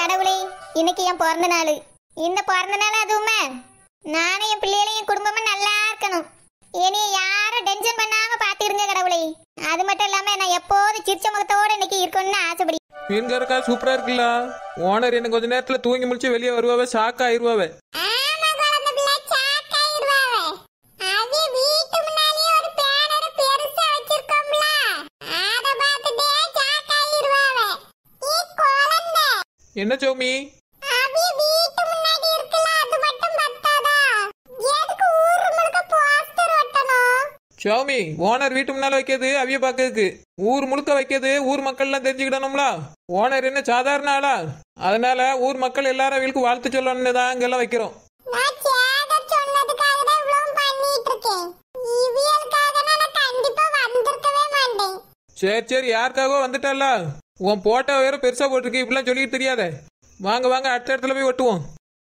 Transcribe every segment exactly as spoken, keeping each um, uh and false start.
கடவுளே, இன்னைக்கு என் பிறந்த நாள். இந்த பிறந்த நாள் அதுவுமே நானும் என் பிள்ளைகளையும் என் குடும்பமும் நல்லா இருக்கணும். இனி யாரும் டென்ஷன் பண்ணாம பாத்துருங்க கடவுளே. அது மட்டும் இல்லாம நான் எப்போதும் சிரிச்ச முகத்தோட இன்னைக்கு இருக்கணும்னு ஆசைப்படி. மீன்காரக்கா சூப்பரா இருக்குல்ல. ஓனர் என்ன கொஞ்ச நேரத்துல தூங்கி முடிச்சு வெளியே வருவாவே, ஷாக் ஆயிருவாவே. என்ன சௌமி? சௌமி, ஓனர் வீட்டு முன்னால வைக்கிறது அவிய பாக்கிறதுக்கு, ஊர் முழுக்க வைக்கிறது ஊர் மக்கள் எல்லாம் தெரிஞ்சுக்கிடணும்ல. ஓனர் என்ன சாதாரண ஆளா? அதனால ஊர் மக்கள் எல்லாரும் வீட்டுக்கு வாழ்த்து சொல்லணும்னு தான் இங்கெல்லாம் வைக்கிறோம். சரி சரி, யாருக்காகவோ வந்துட்டல்ல. உன் போட்டோ வேற பெருசா போட்டிருக்கு, இப்படிலாம் சொல்லிட்டு தெரியாத. வாங்க வாங்க, அடுத்த இடத்துல போய் ஒட்டுவோம்.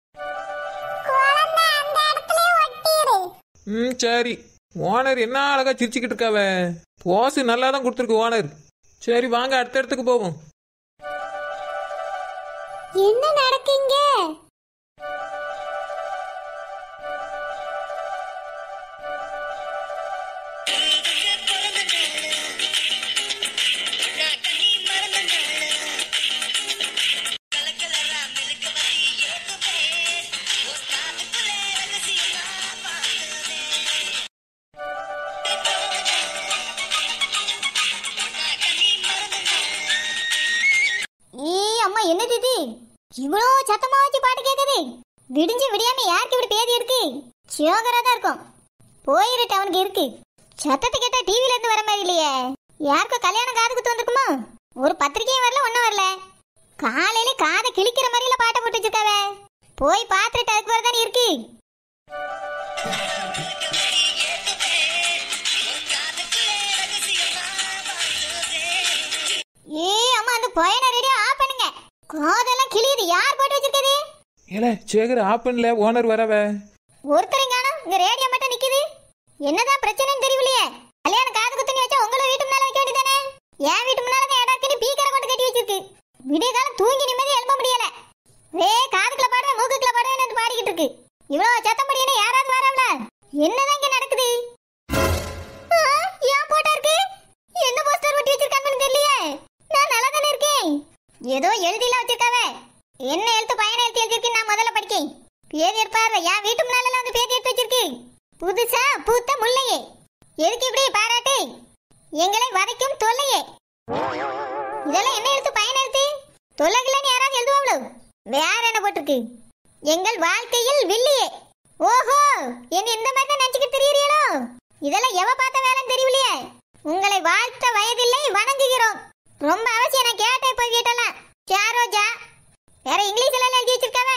ம் சரி. ஓனர் என்ன அழகா சிரிச்சுக்கிட்டு இருக்காவ. போஸ் நல்லா தான் கொடுத்துருக்கு ஓனர். சரி வாங்க, அடுத்த இடத்துக்கு போவோம். என்ன நடக்குங்க? என்ன தீதி இவ்வளோ சத்தமா வச்சு பாட்டு கேக்குது? விடிஞ்சு விடியாம யாருக்கு இப்படி பேதி இருக்கு? சியோகரா தான் இருக்கும். போயிட்டு அவனுக்கு இருக்கு. சத்தத்தை கேட்டா டிவில இருந்து வர மாதிரி இல்லையே. யாருக்கும் கல்யாணம் காது குத்து வந்திருக்குமா? ஒரு பத்திரிக்கையும் வரல, ஒன்னும் வரல. காலையில காதை கிழிக்கிற மாதிரில பாட்டை போட்டு வச்சிருக்காவ. போய் பாத்துட்டு அதுக்கு வரதானே இருக்கு. ஏ அம்மா, அந்த பயண ரெடியா ஆஃப் பண்ணுங்க. காதெல்லாம் கிளியுது. யார் போட்டு வச்சிருக்கது? ஏல சேகர், ஆஃப் பண்ணல, ஓனர் வரவ. ஒருத்தரையும் காணோம். இங்க ரேடியோ மட்டும் நிக்குது. என்னதான் பிரச்சனைன்னு தெரியலையே. கல்யாணம் காது குத்துன்னு வச்சா உங்கள வீட்டு முன்னால வைக்க வேண்டியதானே? என் வீட்டு முன்னால தான் இடம் இருக்குன்னு பீக்கரை கொண்டு கட்டி வச்சிருக்கு. விடிய காலம் தூங்கி நிம்மதி எழுப்ப முடியல. ரே காதுக்குள்ள பாடுற மூக்குக்குள்ள பாடுறேன்னு பாடிக்கிட்டு இருக்கு. இவ்வளவு சத்தம் படியே யாராவது வராங்களா? என்னதான் இங்க நடக்குது? ஏன் போட்டா இருக்கு? என்ன போஸ்டர் ஒட்டி வச்சிருக்காங்கன்னு தெரியலையே. நான் நல்லா தானே இருக்கேன். ஏதோ எழுதிலாம் வச்சிருக்காவ. என்ன எழுத்து பயண எழுத்து எழுதிருக்கு நான் முதல்ல படிக்கேன். பேதி இருப்பாரு. என் வீட்டு முன்னால வந்து பேதி எடுத்து வச்சிருக்கு. புதுசா பூத்த முல்லையே, எதுக்கு இப்படி பாராட்டு? எங்களை வதைக்கும் தொல்லையே. இதெல்லாம் என்ன எழுத்து பயண எழுத்து? தொல்லைகள்னு யாராவது எழுதுவாங்களோ? வேற என்ன போட்டிருக்கு? எங்கள் வாழ்க்கையில் வில்லியே. ஓஹோ, என்ன இந்த மாதிரி தான் நினைச்சுக்கிட்டு தெரியறீங்களோ? இதெல்லாம் எவ பார்த்த வேலைன்னு தெரியலையே. உங்களை வாழ்த்த வயதில்லை, வணங்குகிறோம். ரொம்ப அவசியம். நான் கேட்டே போய் வீட்டெல்லாம் சாரோஜா வேற இங்கிலீஷ்ல எல்லாம் எழுதி வச்சிருக்காவே.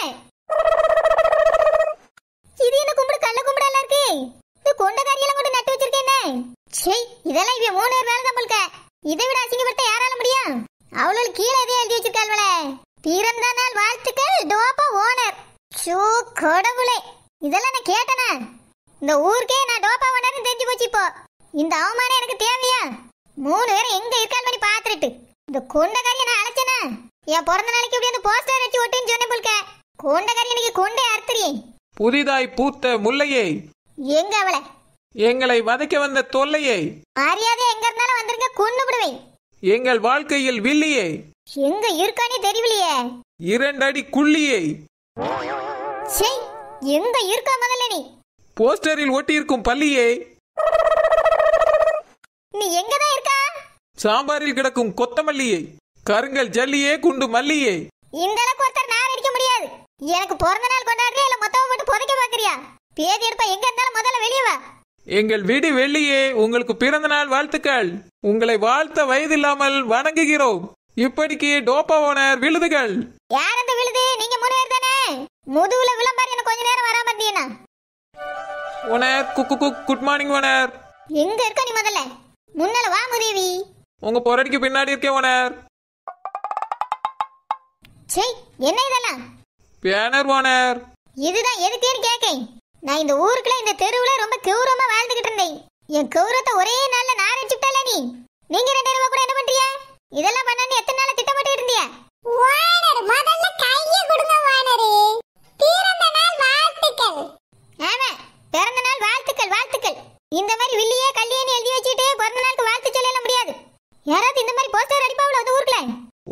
இது என்ன கும்பிடு? கள்ள கும்பிடு எல்லாம் இருக்கு. இது கொண்டகாரியெல்லாம் கொண்டு நட்டு வச்சிருக்கேன். சே, இதெல்லாம் இவ மூணு பேர் வேலை தான் போல்க. இதை விட அசிங்கப்படுத்த யாரால முடியும்? அவ்வளவு கீழே எதையும் எழுதி வச்சிருக்காள்வளே. பிறந்த நாள் வாழ்த்துக்கள் டோப்பா ஓனர். ஷோ கடவுளே, இதெல்லாம் நான் கேட்டனா? இந்த ஊருக்கே நான் டோப்பா ஓனர்னு தெரிஞ்சு போச்சு. இப்போ இந்த அவமானம் எனக்கு தேவையா? மூணு பேரும் எங்க இருக்கான்னு பண்ணி பாத்துட்டு இந்த கொண்டகாரிய நான் அழைச்சேனா? என் பிறந்த நாளைக்கு இப்படி வந்து போஸ்டர் வச்சு ஒட்டுன்னு சொன்ன போல்க. கொண்டகாரி இன்னைக்கு கொண்டே அறுத்துறீ. புதிதாய் பூத்த முல்லையே, எங்க அவளை? எங்களை வதைக்க வந்த தொல்லையே, மரியாதை எங்க இருந்தாலும் வந்துருங்க, கொன்னு விடுவேன். எங்கள் வாழ்க்கையில் வில்லியே, எங்க இருக்கானே தெரியலையே. இரண்டு அடி குள்ளியே. சே, எங்க இருக்கா முதல்ல நீ? போஸ்டரில் ஒட்டி இருக்கும் பள்ளியே. நீ எங்கதான் இருக்கா? சாம்பாரில் கிடக்கும் கொத்தமல்லியே, கருங்கல் ஜல்லியே, குண்டு மல்லியே. இந்த அளவுக்கு ஒருத்தர் நான் அடிக்க முடியாது. எனக்கு பிறந்த நாள் கொண்டாடுறியா இல்ல மொத்தமா போட்டு புதைக்க பாக்குறியா? பேதி எடுப்பா, எங்க இருந்தாலும் முதல்ல வெளியே வா. எங்கள் வீடு வெள்ளியே, உங்களுக்கு பிறந்த நாள் வாழ்த்துக்கள். உங்களை வாழ்த்த வயதில்லாமல் வணங்குகிறோம். இப்படிக்கு டோப்பா ஓனர் விழுதுகள். யார் அந்த விழுது? நீங்க மூணு பேர் தானே? முதுகுல விளம்பாரு. என்ன கொஞ்ச நேரம் வராம இருந்தீனா? ஓனர் குக்கு குக் குட் மார்னிங் ஓனர். எங்க இருக்க நீ? முதல்ல முன்னால வா முருவி. உங்க பொறடிக்கு பின்னாடி இருக்கேன் ஓனர். சே, என்ன இதெல்லாம்? Banner owner. இதுதான் எதுக்குன்னு கேக்கேன். நான் இந்த ஊருக்குள்ள இந்த தெருவுல ரொம்ப கௌரவமா வாழ்ந்துகிட்டு இருந்தேன். என் கௌரவத்தை ஒரே நாள்ல நான் அடிச்சுட்டல. நீ நீங்க ரெண்டு பேரும் கூட என்ன பண்றீங்க? இதெல்லாம் பண்ணனு எத்தனை நாள் திட்டமிட்டு இருந்தீங்க? ஓனர் முதல்ல கை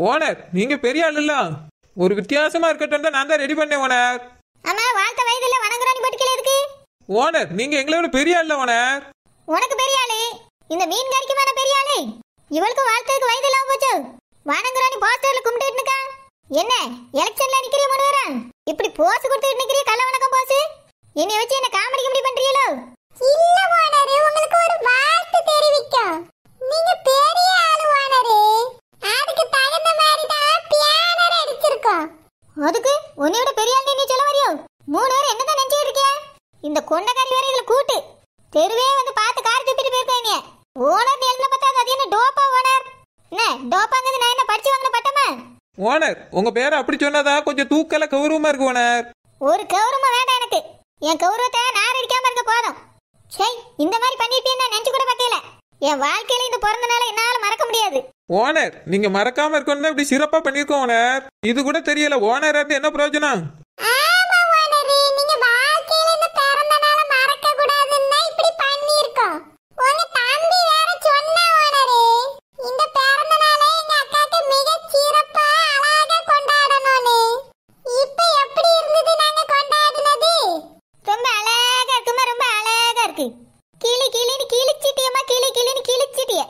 ஓனர் நீங்க பெரிய ஆள் இல்ல, ஒரு வித்தியாசமா இருக்கட்டும் தான் நான் தான் ரெடி பண்ணேன் ஓனர். அம்மா வாழ்த்த வயதுல வணங்குறானி போட்டுக்கல இருக்கு. ஓனர் நீங்க எங்களை விட பெரிய ஆள் ஓனர். உனக்கு பெரிய ஆளு, இந்த மீன் கறிக்கு மேல பெரிய ஆளு. இவளுக்கு வாழ்த்ததுக்கு வயது இல்லாம போச்சு. வணங்குறானி போஸ்டர்ல கும்பிட்டு இருக்கா. என்ன எலெக்ஷன்ல நிக்கிறிய மூணு பேரும் இப்படி போஸ் கொடுத்துட்டு நிக்கிறிய? கள்ள வணக்கம் போஸ். என்னை வச்சு என்ன காமெடி கிமெடி பண்றீங்களோ? இல்ல ஓனரே, உங்களுக்கு ஒரு வாழ்த்து தெரிவிக்கும். நீங்க பெரிய ஆளு ஓனரே, அதுக்கு தகுந்த மாதிரி தான் பியானர் அடிச்சிருக்கோம். அதுக்கு உன்னையோட பெரிய ஆள் நீ சொல்ல வரியோ? மூணு பேரும் என்னதான் நினைச்சிட்டு இருக்கிய? இந்த கொண்டக்காரி வேற இதுல கூட்டு தெருவே வந்து பார்த்து கார் துப்பிட்டு போயிருக்கீங்க. ஓனர் எழுதுல பார்த்தா அது என்ன டோப்பா ஓனர்? என்ன டோப்பாங்கிறது நான் என்ன படிச்சு வாங்கின பட்டமா? ஓனர் உங்க பேரை அப்படி சொன்னதா கொஞ்சம் தூக்கல கௌரவமா இருக்கு ஓனர். ஒரு கௌரவம் வேண்டாம் எனக்கு. என் கௌரவத்தை நான் அடிக்காம இருக்க போதும். சே, இந்த மாதிரி பண்ணிட்டேன்னு நான் நினைச்சு கூட பார்க்கல. என் வாழ்க்கையில இந்த பிறந்த நாளை என்னால மறக்க முடியாது. ஓனர் நீங்க மறக்காம இருக்கணும் இப்படி சிறப்பா பண்ணிருக்கோம் ஓனர். இது கூட தெரியல ஓனர் இருந்து என்ன பிரயோஜனம்? ஆமா ஓனரே, நீங்க வாழ்க்கையில இந்த பிறந்த நாளை மறக்க கூடாதுன்னா இப்படி பண்ணிருக்கோம். உங்க தம்பி வேற சொன்னா ஓனரே, இந்த பிறந்த நாளை எங்க அக்காக்கு மிக சிறப்பா அழகா கொண்டாடணும்னு. இப்போ எப்படி இருந்தது நாங்க கொண்டாடினது? ரொம்ப அழகா இருக்குமா, ரொம்ப அழகா இருக்கு. கிளி கிளின்னு கிழிச்சிட்டியம்மா, கிளி கிளின்னு கிழிச்சிட்டிய.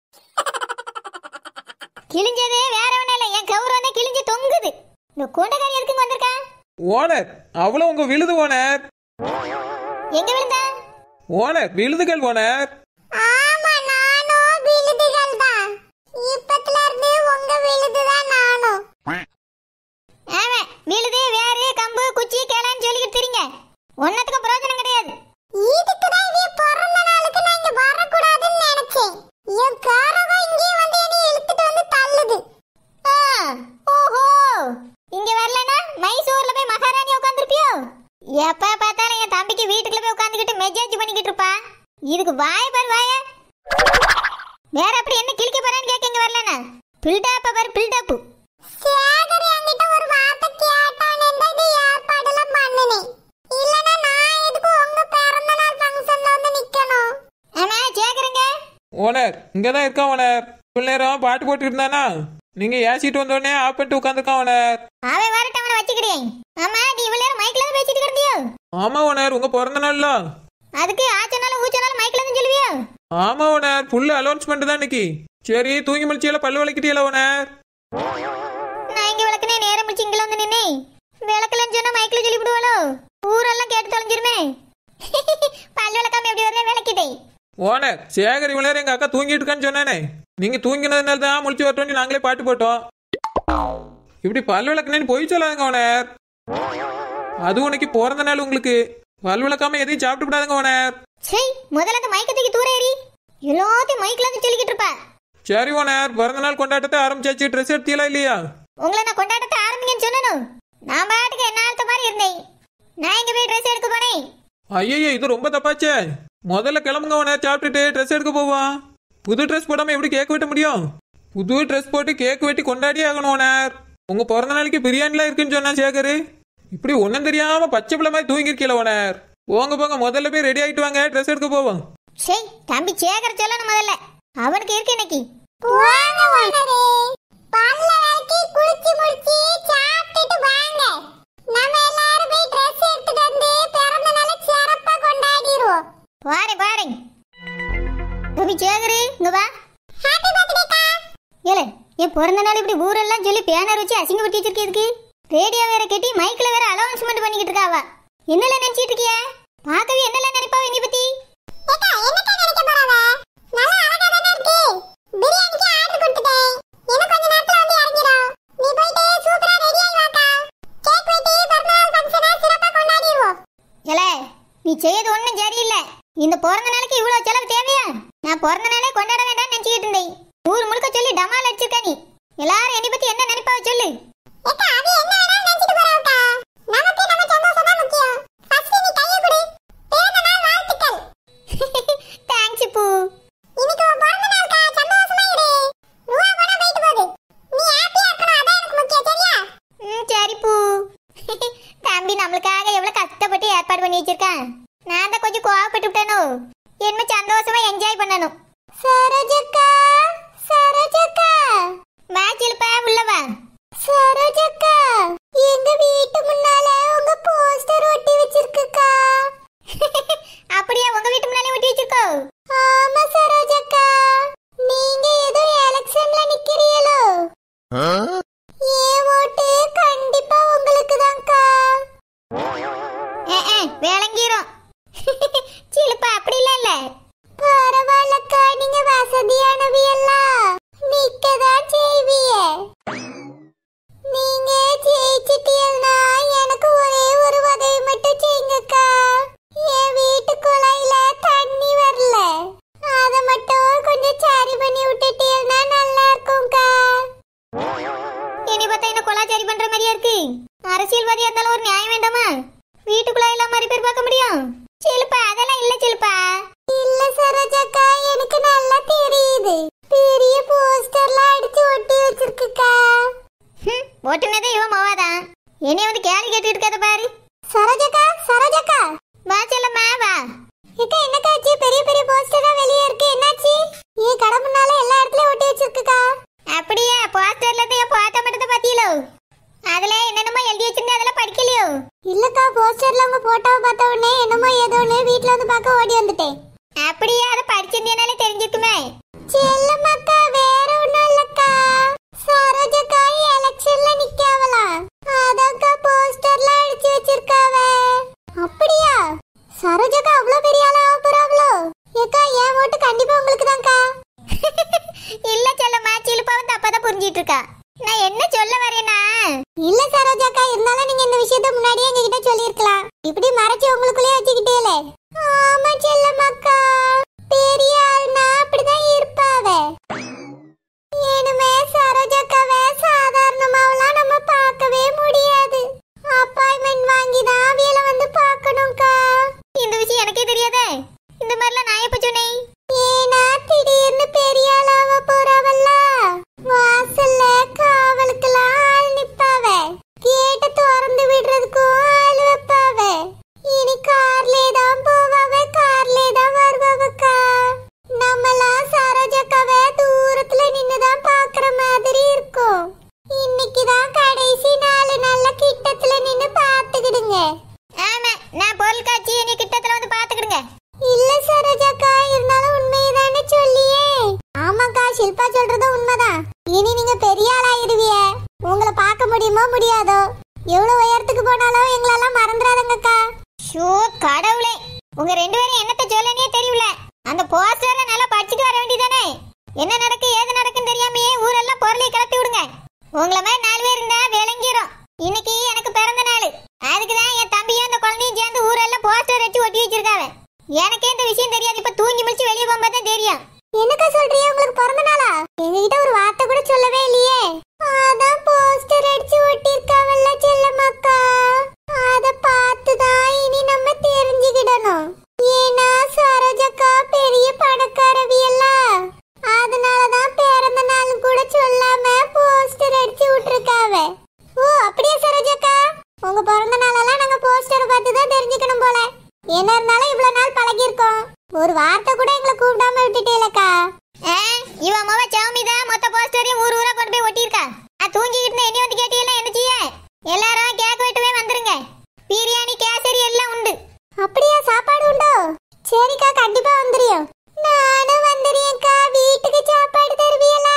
கிழிஞ்சதே வேற ஒண்ணு இல்ல, என் கௌரவம் தான் கிழிஞ்சு தொங்குது. இந்த கொண்டக்காரி எதுக்கு வந்திருக்கா? ஓனர் அவ்வளவு உங்க விழுது ஓனர். எங்க விழுந்தா? ஓனர் விழுதுகள் ஓனர். ஆமா நானும் விழுதுகள் தான். இப்பத்துல இருந்து உங்க விழுது தான் நானும். ஆமா விழுது வேறு கம்பு குச்சி கேளான்னு சொல்லிக்கிட்டு தெரியுங்க. ஒன்னத்துக்கு பிரயோஜனம் கிடையாது. இதுக்கு தான் இவ பிறந்த நாளுக்கு நான் இங்க வர கூடாதுன்னு நினைச்சேன். என் காரவ இங்கே வந்து என்னை இழுத்துட்டு வந்து தள்ளுது. ஆ ஓஹோ, இங்க வரலனா மைசூர்ல போய் மகாராணி உட்கார்ந்திருப்பியோ? எப்ப பார்த்தாலும் என் தம்பிக்கு வீட்டுக்குள்ள போய் உட்கார்ந்துகிட்டு மெஜேஜ் பண்ணிக்கிட்டு இருப்பா. இதுக்கு வாய பாரு வாய. வேற அப்படி என்ன கிழிக்க போறான்னு கேக்க இங்க வரலனா பில்டப் பாரு பில்டப். சேகர் என்கிட்ட ஒரு வார்த்தை கேட்டானே இந்த ஏற்பாடுல பண்ணனே. இல்லனா நான் எதுக்கு உங்க பிறந்த நாள் ஃபங்க்ஷன்ல வந்து நிக்கணும்? அம்மா சேகருங்க. ஓனர் இங்கதான் இருக்கா ஓனர். இவ்வளவு நேரம் பாட்டு போட்டு இருந்தானா, நீங்க ஏசிட்டு வந்தோடனே ஆஃப் பண்ணிட்டு உட்காந்துருக்கான் ஓனர். அவன் வரட்டும், அவனை வச்சுக்கிறேன். ஆமா நீ இவ்வளவு நேரம் மைக்ல தான் பேசிட்டு கிடந்தியோ? ஆமா ஓனர் உங்க பிறந்த நாள்ல. அதுக்கு ஆச்சனாலும் ஊச்சனாலும் மைக்ல தான் சொல்லுவியோ? ஆமா ஓனர் ஃபுல் அலௌன்ஸ்மெண்ட் தான் இன்னைக்கு. சரி தூங்கி முடிச்சியல பல்லு விளக்கிட்டியல ஓனர். நான் இங்க விளக்குனே நேரம் முடிச்சு இங்க வந்து நின்னே. விளக்கலன்னு சொன்னா மைக்ல சொல்லி விடுவாளோ? ஊரெல்லாம் கேட்டு தொலைஞ்சிருமே. பல்லு விளக்காம எப்படி வரல விளக்கிட்டேன். ஓனர் சேகர் இவ்வளவு நேரம் எங்க அக்கா தூங்கிட்டு இருக்கான்னு சொன்னானே, நீங்க தூங்கினதுனால தான் முடிச்சு வரட்டும் நாங்களே பாட்டு போட்டோம். இப்படி பல் விளக்குனேன்னு போய் சொல்லாதுங்க ஓனர். அது உனக்கு பிறந்த நாள், உங்களுக்கு பல் விளக்காம எதையும் சாப்பிட்டு கூடாதுங்க ஓனர். சே, முதல்ல அந்த மைக்க தூக்கி தூர ஏறி எல்லாத்தையும் மைக்ல வந்து சொல்லிக்கிட்டு இருப்பா. சரி ஓனர் பிறந்த நாள் கொண்டாட்டத்தை ஆரம்பிச்சாச்சு. ட்ரெஸ் எடுத்தீங்களா இல்லையா? உங்களை நான் கொண்டாட்டத்தை ஆரம்பிங்கன்னு சொன்னனும். நான் பாட்டுக்கு என்ன ஆழ்த்த மாதிரி இருந்தேன். நான் எங்க போய் ட்ரெஸ் எடுக்க போனேன். ஐயோ இது ரொம்ப தப்பாச்சே. முதல்ல கிளம்புங்க ஓனர், சாப்பிட்டுட்டு ட்ரெஸ் எடுக்க போவோம். புது ட்ரெஸ் போடாம எப்படி கேக் வெட்ட முடியும்? புது ட்ரெஸ் போட்டு கேக் வெட்டி கொண்டாடியே ஆகணும் ஓனர். உங்க பிறந்த நாளைக்கு பிரியாணிலாம் இருக்குன்னு சொன்னா சேகர். இப்படி ஒன்னும் தெரியாம பச்சை பிள்ளை மாதிரி தூங்கிருக்கல ஓனர். போங்க போங்க முதல்ல போய் ரெடி ஆயிட்டு வாங்க, ட்ரெஸ் எடுக்க போவோம். சரி தம்பி சேகர் சொல்லணும் முதல்ல, அவனுக்கு இருக்கு இன்னைக்கு. போங்க ஓனரே, பல்ல விளக்கி குளிச்சு முடிச்சு சாப்பிட்டுட்டு வாங்க. நம்ம எல்லாரும் போய் ட்ரெஸ் எடுத்துட்டு வந்து பிறந்த நாளை சிறப்பா கொண்டாடிடுவோம். பாரு பாரு தம்பி சேகர் இங்க வா. ஹாப்பி பர்த்டேக்கா. ஏலே என் பிறந்த நாள் இப்படி ஊரெல்லாம் சொல்லி பேனர் வச்சு அசிங்கப்பட்டு வச்சிருக்கேதுக்கு? ரேடியோ வேற கட்டி மைக்ல வேற அனௌன்ஸ்மெண்ட் பண்ணிக்கிட்டு இருக்காவ. என்னல நினைச்சிட்டு இருக்கிய? பாக்கவே என்னல நினைப்பாவ நீ பத்தி? ஏக்கா என்னக்கா நினைக்க போறாவ? நல்லா அழகா தான இருக்கு. பிரியாணிக்கு ஆர்டர் கொடுத்துட்டேன். இன்னும் கொஞ்ச நேரத்துல வந்து இறங்கிரும். நீ போயிட்டு சூப்பரா ரெடி ஆயி வாக்கா. கேக் வெட்டி பிறந்தநாள் ஃபங்க்ஷனை சிறப்பா கொண்டாடிடுவோம். ஏலே நீ செய்யது ஒண்ணும் சரியில்லை. இந்த பிறந்த நாளைக்கு இவ்வளவு செலவு தேவையா? நான் பிறந்த நாளே கொண்டாட வேண்டாம்னு நினைச்சிட்டு இருந்தேன். ஊர் முழுக்க சொல்லி டமால் அடிச்சிருக்க நீ. எல்லாரும் என்னை பத்தி என்ன நினைப்பாவ சொல்லு. ஏக்கா அது என்ன வேணாலும் நினைச்சிட்டு போறாவக்கா. நமக்கு நம்ம சந்தோஷம் தான் முக்கியம். ஃபர்ஸ்ட் நீ கைய கொடு. பிறந்த நாள் வாழ்த்துக்கள். தேங்க்ஸ் பூ. இன்னைக்கு உன் பிறந்த நாள்க்கா, சந்தோஷமா இரு. ரூவா போனா போயிட்டு போகுது. நீ ஹாப்பியா இருக்கணும், அதான் எனக்கு முக்கியம் சரியா? ம் சரி பூ. தம்பி நம்மளுக்காக எவ்வளவு கஷ்டப்பட்டு ஏற்பாடு பண்ணி வச்சிருக்கான். நான் தான் கொஞ்சம் கோவப்பட்டு விட்டேனோ. என்ன சந்தோஷமா என்ஜாய் பண்ணணும். சரோஜக்கா சரோஜக்கா வா சிலுப்பா உள்ள பார்த்தா என்ன கொலாச்சாரி பண்ற மாதிரியா இருக்கு? அரசியல்வாதியா இருந்தாலும் ஒரு நியாயம் வேண்டாமா? வீட்டுக்குள்ள எல்லாம் மாதிரி பேர் பார்க்க முடியும்? சிலுப்பா அதெல்லாம் இல்ல சிலுப்பா. இல்ல சரோஜாக்கா, எனக்கு நல்லா தெரியுது. பெரிய போஸ்டர்லாம் அடிச்சு ஒட்டி வச்சிருக்குக்கா. ஒட்டுனதே இவ மாவாதான். என்னைய வந்து கேள்வி கேட்டுட்டு இருக்காத பாரு. சரோஜாக்கா, சரோஜாக்கா வா செல்லம்மா வா. இக்க என்னக்காச்சு? பெரிய பெரிய போஸ்டரா வெளியே இருக்கு, என்னாச்சு? ஏ கடை முன்னால எல்லா இடத்துலயும் ஒட்டி வச்சிருக்குக்கா. அப்படியே போஸ்டர்ல இருந்து என் போட்டோ மட்டும் தான் பாத்தீங்களோ? அதுல என்னென்னமோ எழுதி வச்சிருந்தா அதெல்லாம் படிக்கலையோ? இல்லக்கா, போஸ்டர்ல உங்க போட்டோவை பார்த்த உடனே என்னமோ ஏதோன்னு வீட்ல வந்து பார்க்க ஓடி வந்துட்டேன். அப்படியே அதை படிச்சிருந்தேனாலே தெரிஞ்சிருக்குமே. செல்லம்மாக்கா வேற ஒண்ணும் இல்லக்கா, சரோஜாக்கா எலெக்ஷன்ல நிக்காவலாம், அதான்க்கா போஸ்டர்ல அடிச்சு வச்சிருக்காவ. அப்படியா? சரோஜாக்கா அவ்வளவு பெரிய ஆளா ஆக போறாவளோ? ஏக்கா என் ஓட்டு கண்டிப்பா உங்களுக்கு தான்க்கா. இல்ல செல்லம்மா, சிலுப்பா வந்து அப்பதான் புரிஞ்சிட்டு இருக்கா. நான் என்ன சொல்ல வரேனா? இல்ல சரோஜாக்கா, இருந்தாலும் நீங்க இந்த விஷயத்தை முன்னாடியே எங்ககிட்ட சொல்லிருக்கலாம். இப்படி மறைச்சு உங்களுக்குள்ளே வச்சுக்கிட்டேல. ஆமா செல்லம்மாக்கா, பெரிய ஆள்னா அப்படிதான் இருப்பாவ. ஏனுமே சரோஜாக்காவை சாதாரணமாவெல்லாம் நம்ம பார்க்கவே முடியாது. அப்பாயின்மெண்ட் வாங்கி தான் அவியல வந்து பார்க்கணும்க்கா. இந்த விஷயம் எனக்கே தெரியாதே. இந்த மாதிரிலாம் நான் எப்ப சொன்னேன்? ஏனா திடீர்னு பெரிய ஆளாவ போறவல்ல, வாசல்ல காவலுக்கெல்லாம் ஆள் நிப்பாவ, கேட்ட திறந்து விடுறதுக்கும் ஆள் வைப்பாவ. இனி கார்லே தான் போவாவ, கார்லே தான் வருவாவக்கா. நம்மலாம் சரோஜாக்காவை தூரத்துல நின்னுதான் பாக்குற மாதிரி இருக்கும். இன்னைக்கு தான் கடைசி நாலு நாள்ல கிட்டத்துல நின்னு பாத்துக்கிடுங்க. ஆமா, நான் பொருள் காட்சி என்னை கிட்டத்துல வந்து பாத்துக்கிடுங்க. இல்ல சரோஜாக்கா, இருந்தாலும் உண்மையதானே சொல்லியே. ஆமாக்கா, ஷில்பா சொல்றது உண்மைதான். இனி நீங்க பெரிய ஆளாயிருவிய. உங்களை பார்க்க முடியுமோ முடியாதோ? எவ்வளவு உயரத்துக்கு போனாலும் எங்களெல்லாம் மறந்துடாதங்கக்கா. ஷோ கடவுளே, உங்க ரெண்டு பேரும் என்னத்த சொல்லனே தெரியல. அந்த போஸ்டர்ல நல்லா படிச்சுட்டு வர வேண்டியதானே? என்ன நடக்கு ஏது நடக்குன்னு தெரியாமையே ஊரெல்லாம் பொருளை கிளப்பி விடுங்க. உங்களை மாதிரி நாலு பேர் இருந்தா விளங்கிரும். இன்னைக்கு எனக்கு பிறந்த நாள், அதுக்குதான் என் தம்பியும் அந்த குழந்தையும் சேர்ந்து ஊரெல்லாம் போஸ்டர் வச்சு ஒட்டி வச்சிருக்காங்க. எனக்கே இந்த விஷயம் தெரியாது. இப்ப தூங்கி முடிச்சு வெளியே போகும்போது தான் தெரியும். என்னக்கா சொல்றீங்க? உங்களுக்கு பிறந்த நாளா? எங்ககிட்ட ஒரு வார்த்தை கூட சொல்லவே இல்லையே. அதான் போஸ்டர் அடிச்சு ஒட்டி இருக்காவல்ல செல்லம்மாக்கா, அத பார்த்துதான் இனி நம்ம தெரிஞ்சுக்கிடணும். ஏன்னா சரோஜாக்கா பெரிய பணக்காரவி எல்ல, அதனாலதான் பிறந்த நாள் கூட சொல்லாம போஸ்டர் அடிச்சு விட்டுருக்காவ. ஓ அப்படியே சரோஜாக்கா, உங்க பிறந்த நாளெல்லாம் நாங்க போஸ்டரை பார்த்து தான் தெரிஞ்சுக்கணும் போல. என்ன இருந்தாலும் இவ்வளவு நாள் பழகி இருக்கோம், ஒரு வார்த்தை கூட எங்களை கூப்பிடாம விட்டுட்டேலக்கா. இவ மொவ சாமிதா மொத்த போஸ்டரையும் ஊர் ஊரா கொண்டு போய் ஒட்டியிருக்கா. தூங்கிட்டு இருந்த என்ன வந்து கேட்டீங்களா? என்ன செய்ய? எல்லாரும் கேக் வெட்டவே வந்துருங்க. பிரியாணி கேசரி எல்லாம் உண்டு. அப்படியா? சாப்பாடு உண்டோ? சரிக்கா, கண்டிப்பா வந்துறியோம். நானும் வந்துறியேக்கா. வீட்டுக்கு சாப்பாடு தருவீங்களா?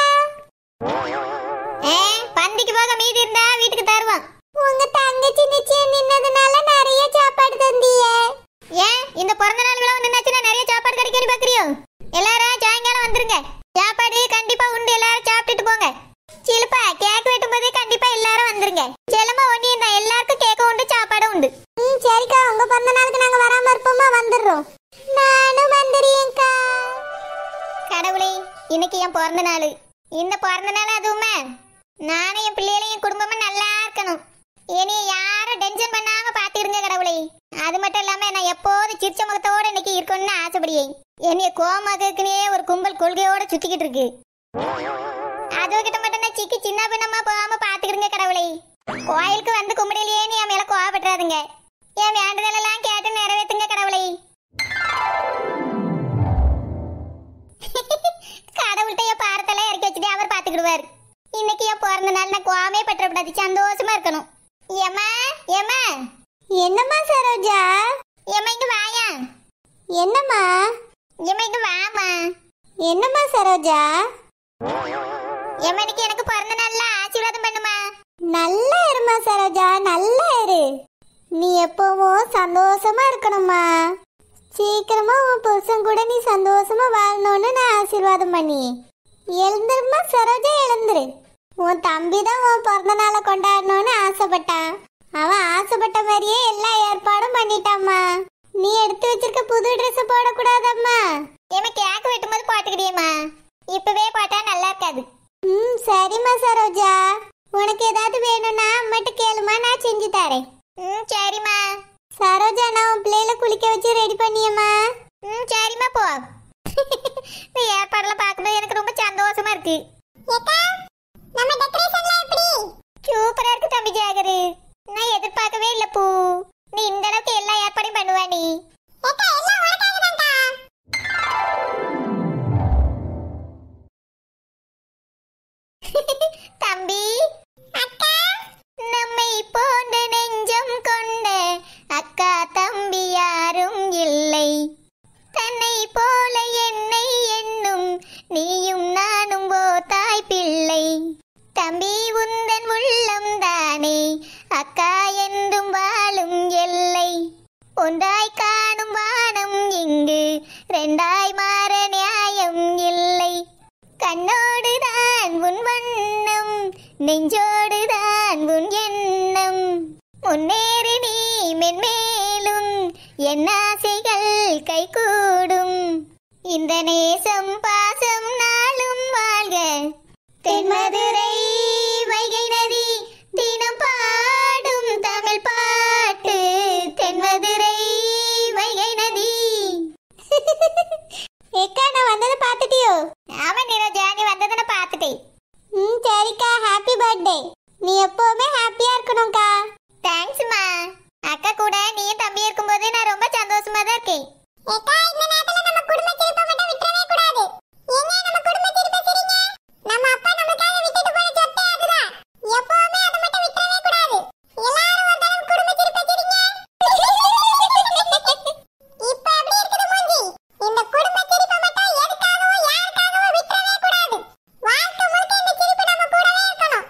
பந்திக்கு போக மீதி இருந்தா வீட்டுக்கு தருவோம். உங்க தங்கச்சி நிச்சயம் நின்னதுனால நிறைய சாப்பாடு தந்தீங்க. ஏன் இந்த பிறந்த நாள் விழா நின்னாச்சுன்னா நிறைய சாப்பாடு கிடைக்கணும் பாக்குறியோ? எல்லாரும் சாயங்காலம் வந்துருங்க. சாப்பாடு கண்டிப்பா உண்டு, எல்லாரும் சாப்பிட்டுட்டு போங்க. சிலுப்பா கேக் வெட்டும் போதே கண்டிப்பா எல்லாரும் வந்துருங்க. செல்லமா ஒன்னியும் தான், எல்லாருக்கும் கேக்கும் உண்டு சாப்பாடும் உண்டு. ம் சரிக்கா, உங்க பிறந்த நாளுக்கு நாங்க வராம இருப்போமா? வந்துடுறோம். நானும் வந்துடுறேன்க்கா. கடவுளே, இன்னைக்கு என் பிறந்த நாள். இந்த பிறந்த நாள் அதுவுமே நானும் என் பிள்ளைகளும் என் குடும்பமும் நல்லா இருக்கணும். இனி யாரும் டென்ஷன் பண்ணாம பாத்துக்கிடுங்க கடவுளே. அது மட்டும் இல்லாம நான் எப்போது சிரிச்ச முகத்தோட இன்னைக்கு இருக்கணும்னு ஆசைப்படுறேன். என்னைய கோமாக்குனே ஒரு கும்பல் கொள்கையோட சுத்திக்கிட்டு இருக்கு. அதுகிட்ட மட்டும் தான் சிக்கி சின்ன பின்னமா போகாம பாத்துக்கிடுங்க கடவுளே. கோயிலுக்கு வந்து கும்பிடலையேன்னு என் மேல கோவப்பட்டுறாதுங்க. என் வேண்டுதல் எல்லாம் கேட்டு நிறைவேற்றுங்க கடவுளே. கடவுள்கிட்ட என் பாரத்தெல்லாம் இறக்கி வச்சுட்டு அவர் பாத்துக்கிடுவார். இன்னைக்கு என் பிறந்த நாள், நான் கோவமே பற்றக்கூடாது, சந்தோஷமா இருக்கணும். ஏமா ஏமா. என்னம்மா சரோஜா? ஏமா இங்க வாயா. என்னம்மா? ஏமா இங்க வாமா. என்னம்மா சரோஜா? ஏமா இன்னைக்கு எனக்கு பிறந்த நாள்ல ஆசீர்வாதம் பண்ணுமா. நல்லா இருமா சரோஜா, நல்லா இரு. நீ எப்பவும் சந்தோஷமா இருக்கணும்மா. சீக்கிரமா உன் புருஷன் கூட நீ சந்தோஷமா வாழணும்னு நான் ஆசீர்வாதம் பண்ணி. எழுந்துருமா சரோஜா, எழுந்துரு. உன் தம்பி தான் உன் பிறந்த நாளை கொண்டாடணும்னு ஆசைப்பட்டான். அவன் ஆசைப்பட்ட மாதிரியே எல்லா ஏற்பாடும் பண்ணிட்டாம்மா. நீ எடுத்து வச்சிருக்க புது ட்ரெஸ் போடக்கூடாதம்மா. ஏமா கேக் வெட்டும்போது போட்டுக்கிட்டியம்மா. இப்பவே போட்டா நல்லா இருக்காது. ம் சரிம்மா சரோஜா, உனக்கு ஏதாவது மட்டும் கேளுமா, நான் செஞ்சு தரேன். ம் சரிம்மா. சரோஜா, நான் உன் பிள்ளைகளை குளிக்க வச்சு ரெடி பண்ணியம்மா. ம் சரிம்மா, போ. இந்த ஏற்பாடுலாம் பார்க்கும்போது எனக்கு ரொம்ப சந்தோஷமா இருக்கு. நம்ம டெக்கரேஷன்லாம் எப்படி? சூப்பரா இருக்கு தம்பி ஜாகரு. நான் எதிர்பார்க்கவே இல்ல பூ, நீ இந்த அளவுக்கு எல்லா ஏற்பாடையும் பண்ணுவா. நீ தம்பி அக்கா, நம்மை போன்ற நெஞ்சம் கொண்ட அக்கா தம்பி யாரும் இல்லை. தன்னை போல என்னை எண்ணும் நீயும் நானும் ஓ தாய் பிள்ளை. தம்பி உந்தன் உள்ளம் தானே அக்கா என்றும் வாழும் எல்லை. ஒன்றாய் காணும் வானம் இங்கு ரெண்டாய் மாற நியாயம் இல்லை. கண்ணோடுதான் உன் வண்ணம், நெஞ்சோடுதான் உன் எண்ணம். முன்னேறி நீ மென்மேலும் என் ஆசைகள் கைகூடும். இந்த நேசம் பாசம் நாளும் வாழ்க. தென்மதுரை வைகை நதி தினம் பாடும் தமிழ் பாட்டு. தென்மதுரை வைகை நதி. ஏக்கா, நான் வந்ததை பார்த்துட்டியோ? ஆமா நிரோஜா, நீ வந்ததை நான் பார்த்துட்டேன். ம் சரிக்கா, ஹாப்பி பர்த்டே. நீ எப்பவுமே ஹாப்பியா இருக்கணும்க்கா. தேங்க்ஸ்மா. அக்கா கூட நீயும் தம்பி இருக்கும்போது நான் ரொம்ப சந்தோஷமா தான் இருக்கேன். ஏக்கா, இந்த நேரத்துல நம்ம குடும்ப சிரிப்பை மட்டும் விட்டுறவே கூடாது. ஏங்க நம்ம குடும்ப சிரிப்பை சிரிங்க. நம்ம அப்பா நமக்காக விட்டுட்டு போன சொத்தே அதுதான். எப்பவுமே அதை மட்டும் விட்டுறவே கூடாது. எல்லாரும் ஒரு தடவை குடும்ப சிரிப்பை சிரிங்க. இப்ப எப்படி இருக்குது மூஞ்சி? இந்த குடும்ப சிரிப்பை மட்டும் எதுக்காகவோ யாருக்காகவோ விட்டுறவே கூடாது. வாழ்க்கை முழுக்க இந்த சிரிப்பு நம்ம கூடவே இருக்கணும்.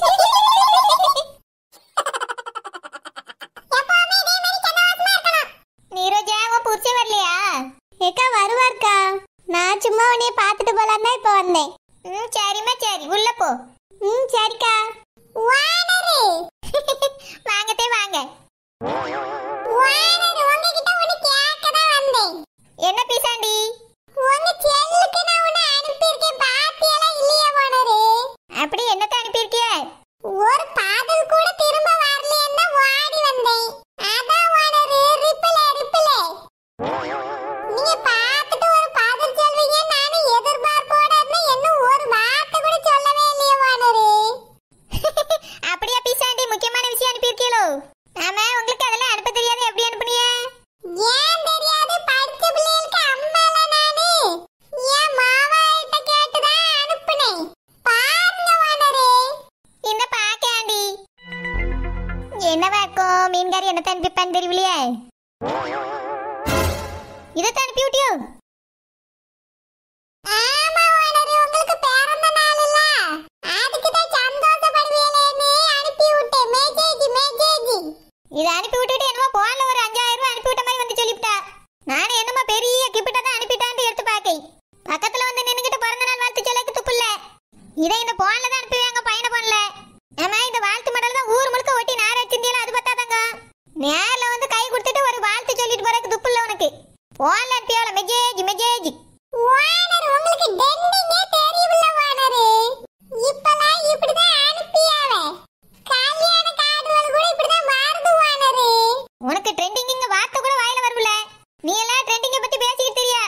எப்பவுமே இதே மாதிரி சந்தோஷமா இருக்கணும். நீரோஜா, உன் புருஷன் வரலையா? ஏக்கா, வருவார்க்கா. நான் சும்மா உன்னைய பார்த்துட்டு போலாம் தான் இப்ப வந்தேன். ம் சரிம்மா, சரி உள்ள போ. ம் சரிக்கா. வானரு வாங்கதே வாங்க. வானரு, உங்ககிட்ட ஒன்னு கேட்க தான் வந்தேன். என்ன பீசாண்டி? உங்க செல்லுக்கு நான் உன்னை அனுப்பியிருக்கேன், பாத்தியெல்லாம் இல்லையா வானரு? அப்படி என்னத்தை அனுப்பியிருக்கிய? ஒரு பாதல் கூட திரும்ப வரலைன்னா வாடி வந்தேன். அதான் வானரு, ரிப்பிளே ரிப்பிளே. நீங்க பார்த்துட்டு ஒரு பாதல் சொல்வீங்க, நானும் எதிர்பார்ப்போட இருந்தேன். இன்னும் ஒரு வார்த்தை கூட சொல்லவே இல்லையா வானரு? அப்படியே பீசாண்டி, முக்கியமான விஷயம் அனுப்பியிருக்கீங்களோ? ஆமா, உங்களுக்கு அதெல்லாம் அனுப்ப தெரியாது, எப்படி அனுப்புனீங்க? ஏன் தெரியாது? படிச்ச பிள்ளைகளுக்கு அம்மால நானு என் மாமா கிட்ட கேட்டு தான் அனுப்புனேன். பாருங்க வானரு. இந்த பாக்காண்டி என்னவா இருக்கும்? மீன்காரி என்ன அனுப்பிப்பான்னு தெரியலையே. இதை அனுப்பி விட்டியோ? ஆமா வானரு, உங்களுக்கு பிறந்த நாள் இல்ல, அதுக்கு தான் சந்தோஷப்படுவீங்களேன்னு அனுப்பி விட்டேன். மெசேஜ் மெசேஜ் இதை அனுப்பி விட்டுட்டு என்னமோ போன்ல ஒரு அஞ்சாயிரம் ரூபாய் அனுப்பி விட்ட மாதிரி வந்து சொல்லிவிட்டா. நானும் என்னமோ பெரிய கிஃப்ட்டை தான் அனுப்பிட்டான்னு எடுத்து பார்க்கேன். பக்கத்துல வந்து நின்னுக்கிட்டு பிறந்த நாள் வாழ்த்து சொல்லக்கு துப்பு இல்ல. இதை இந்த போன்ல தான் அனுப்புவாங்க, பையனை போன்ல. ஆமா, இந்த வாழ்த்து மடல் தான் ஊர் முழுக்க ஒட்டி நார வச்சிருந்தீங்களா, அது பத்தாதாங்க. நேர்ல வந்து கை கொடுத்துட்டு ஒரு வாழ்த்து சொல்லிட்டு போறதுக்கு துப்பு இல்ல உனக்கு. போன்ல அனுப்பியால மெசேஜ் மெசேஜ். வானரு, உங்களுக்கு டென்னிங்கே தெரியவில்லை வானரு. இப்பலாம் இப்படிதான் அனுப்பியாவே. கல்யாண கார்டுகள் கூட இப்படிதான் மாறுது வானரு. உனக்கு ட்ரெண்டிங்கிங்க வார்த்தை கூட வாயில வரல. நீ எல்லாம் ட்ரெண்டிங்க பத்தி பேசிக்கிட்டு தெரியா?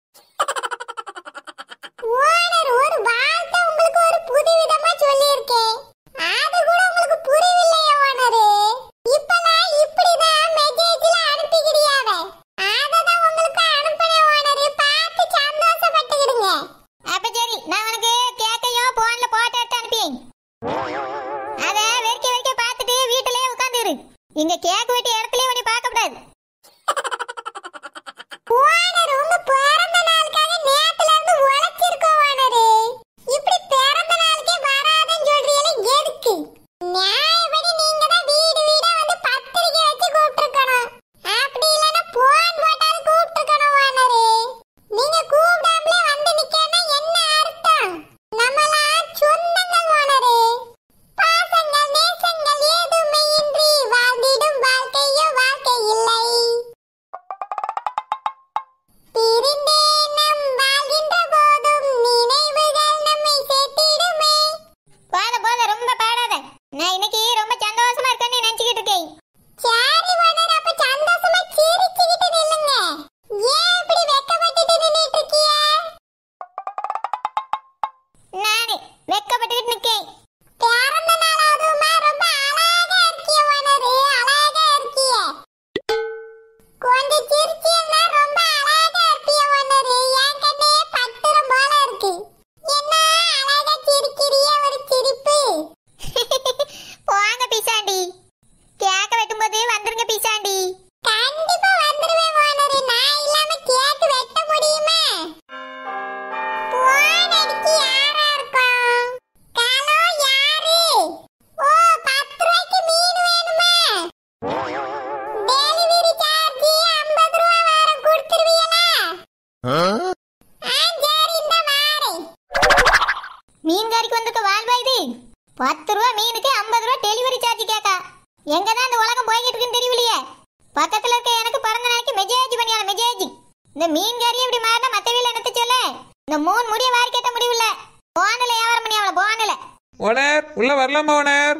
வானரு, ஒரு வார்த்தை உங்களுக்கு ஒரு புதுவிதமா சொல்லியிருக்கேன், அது கூட உங்களுக்கு புரியவில்லையா வானரு? இப்பலாம் இப்படிதான் மெசேஜ்ல அனுப்பிக்கிறியாவே. அததான் உங்களுக்கு அனுப்புனேன் வானரு, பார்த்து சந்தோஷப்பட்டுக்கிடுங்க. அப்ப சரி, நான் உனக்கு கேக்கையோ போன்ல போட்டோ எடுத்து அனுப்பியேன். அத வெறிக்க வெறிக்க பார்த்துட்டு வீட்டிலேயே உட்காந்துரு. இங்க கேக் வெட்டி இடத்துலயே உன்னை பார்க்க கூடாது. வானரு, உங்க பிறந்த நாளுக்காக நேத்துல இருந்து உழைச்சிருக்கோம் வானரு. இப்படி பிறந்த நாளுக்கே வராதன்னு சொல்றீங்களே, எதுக்கு? நியாயப்படி நீங்க தான் வீடு வீடா வந்து பத்திரிக்கை வச்சு கூப்பிட்டுருக்கணும். அப்படி இல்லைன்னா போன் போட்டாலும் கூப்பிட்டுருக்கணும் வானரு. நீங்க கூப்பிடாமலே வந்து நிக்கன்னா என்ன அர்த்தம்? நம்மளாம் சொந்தங்கள் வானரு. பாசங்கள் நேசங்கள் ஏதுமே இன்றி வாழ்ந்திடும் வாழ்க்கையோ வாழ்க்கை இல்லை. எங்கதான் இந்த உலகம் போய்கிட்டு இருக்குன்னு தெரியலையே. பக்கத்துல இருக்க எனக்கு பிறந்த நாளைக்கு மெஜேஜ் பண்ணியால மெஜேஜ். இந்த மீன் கறி இப்படி மாறினா மத்த வீல என்னத்த சொல்ல? இந்த மூணு முடிய வாரி கேட்ட முடியல. போனல வியாபாரம் பண்ணியாவல போனல. ஓனர் உள்ள வரலாமா ஓனர்?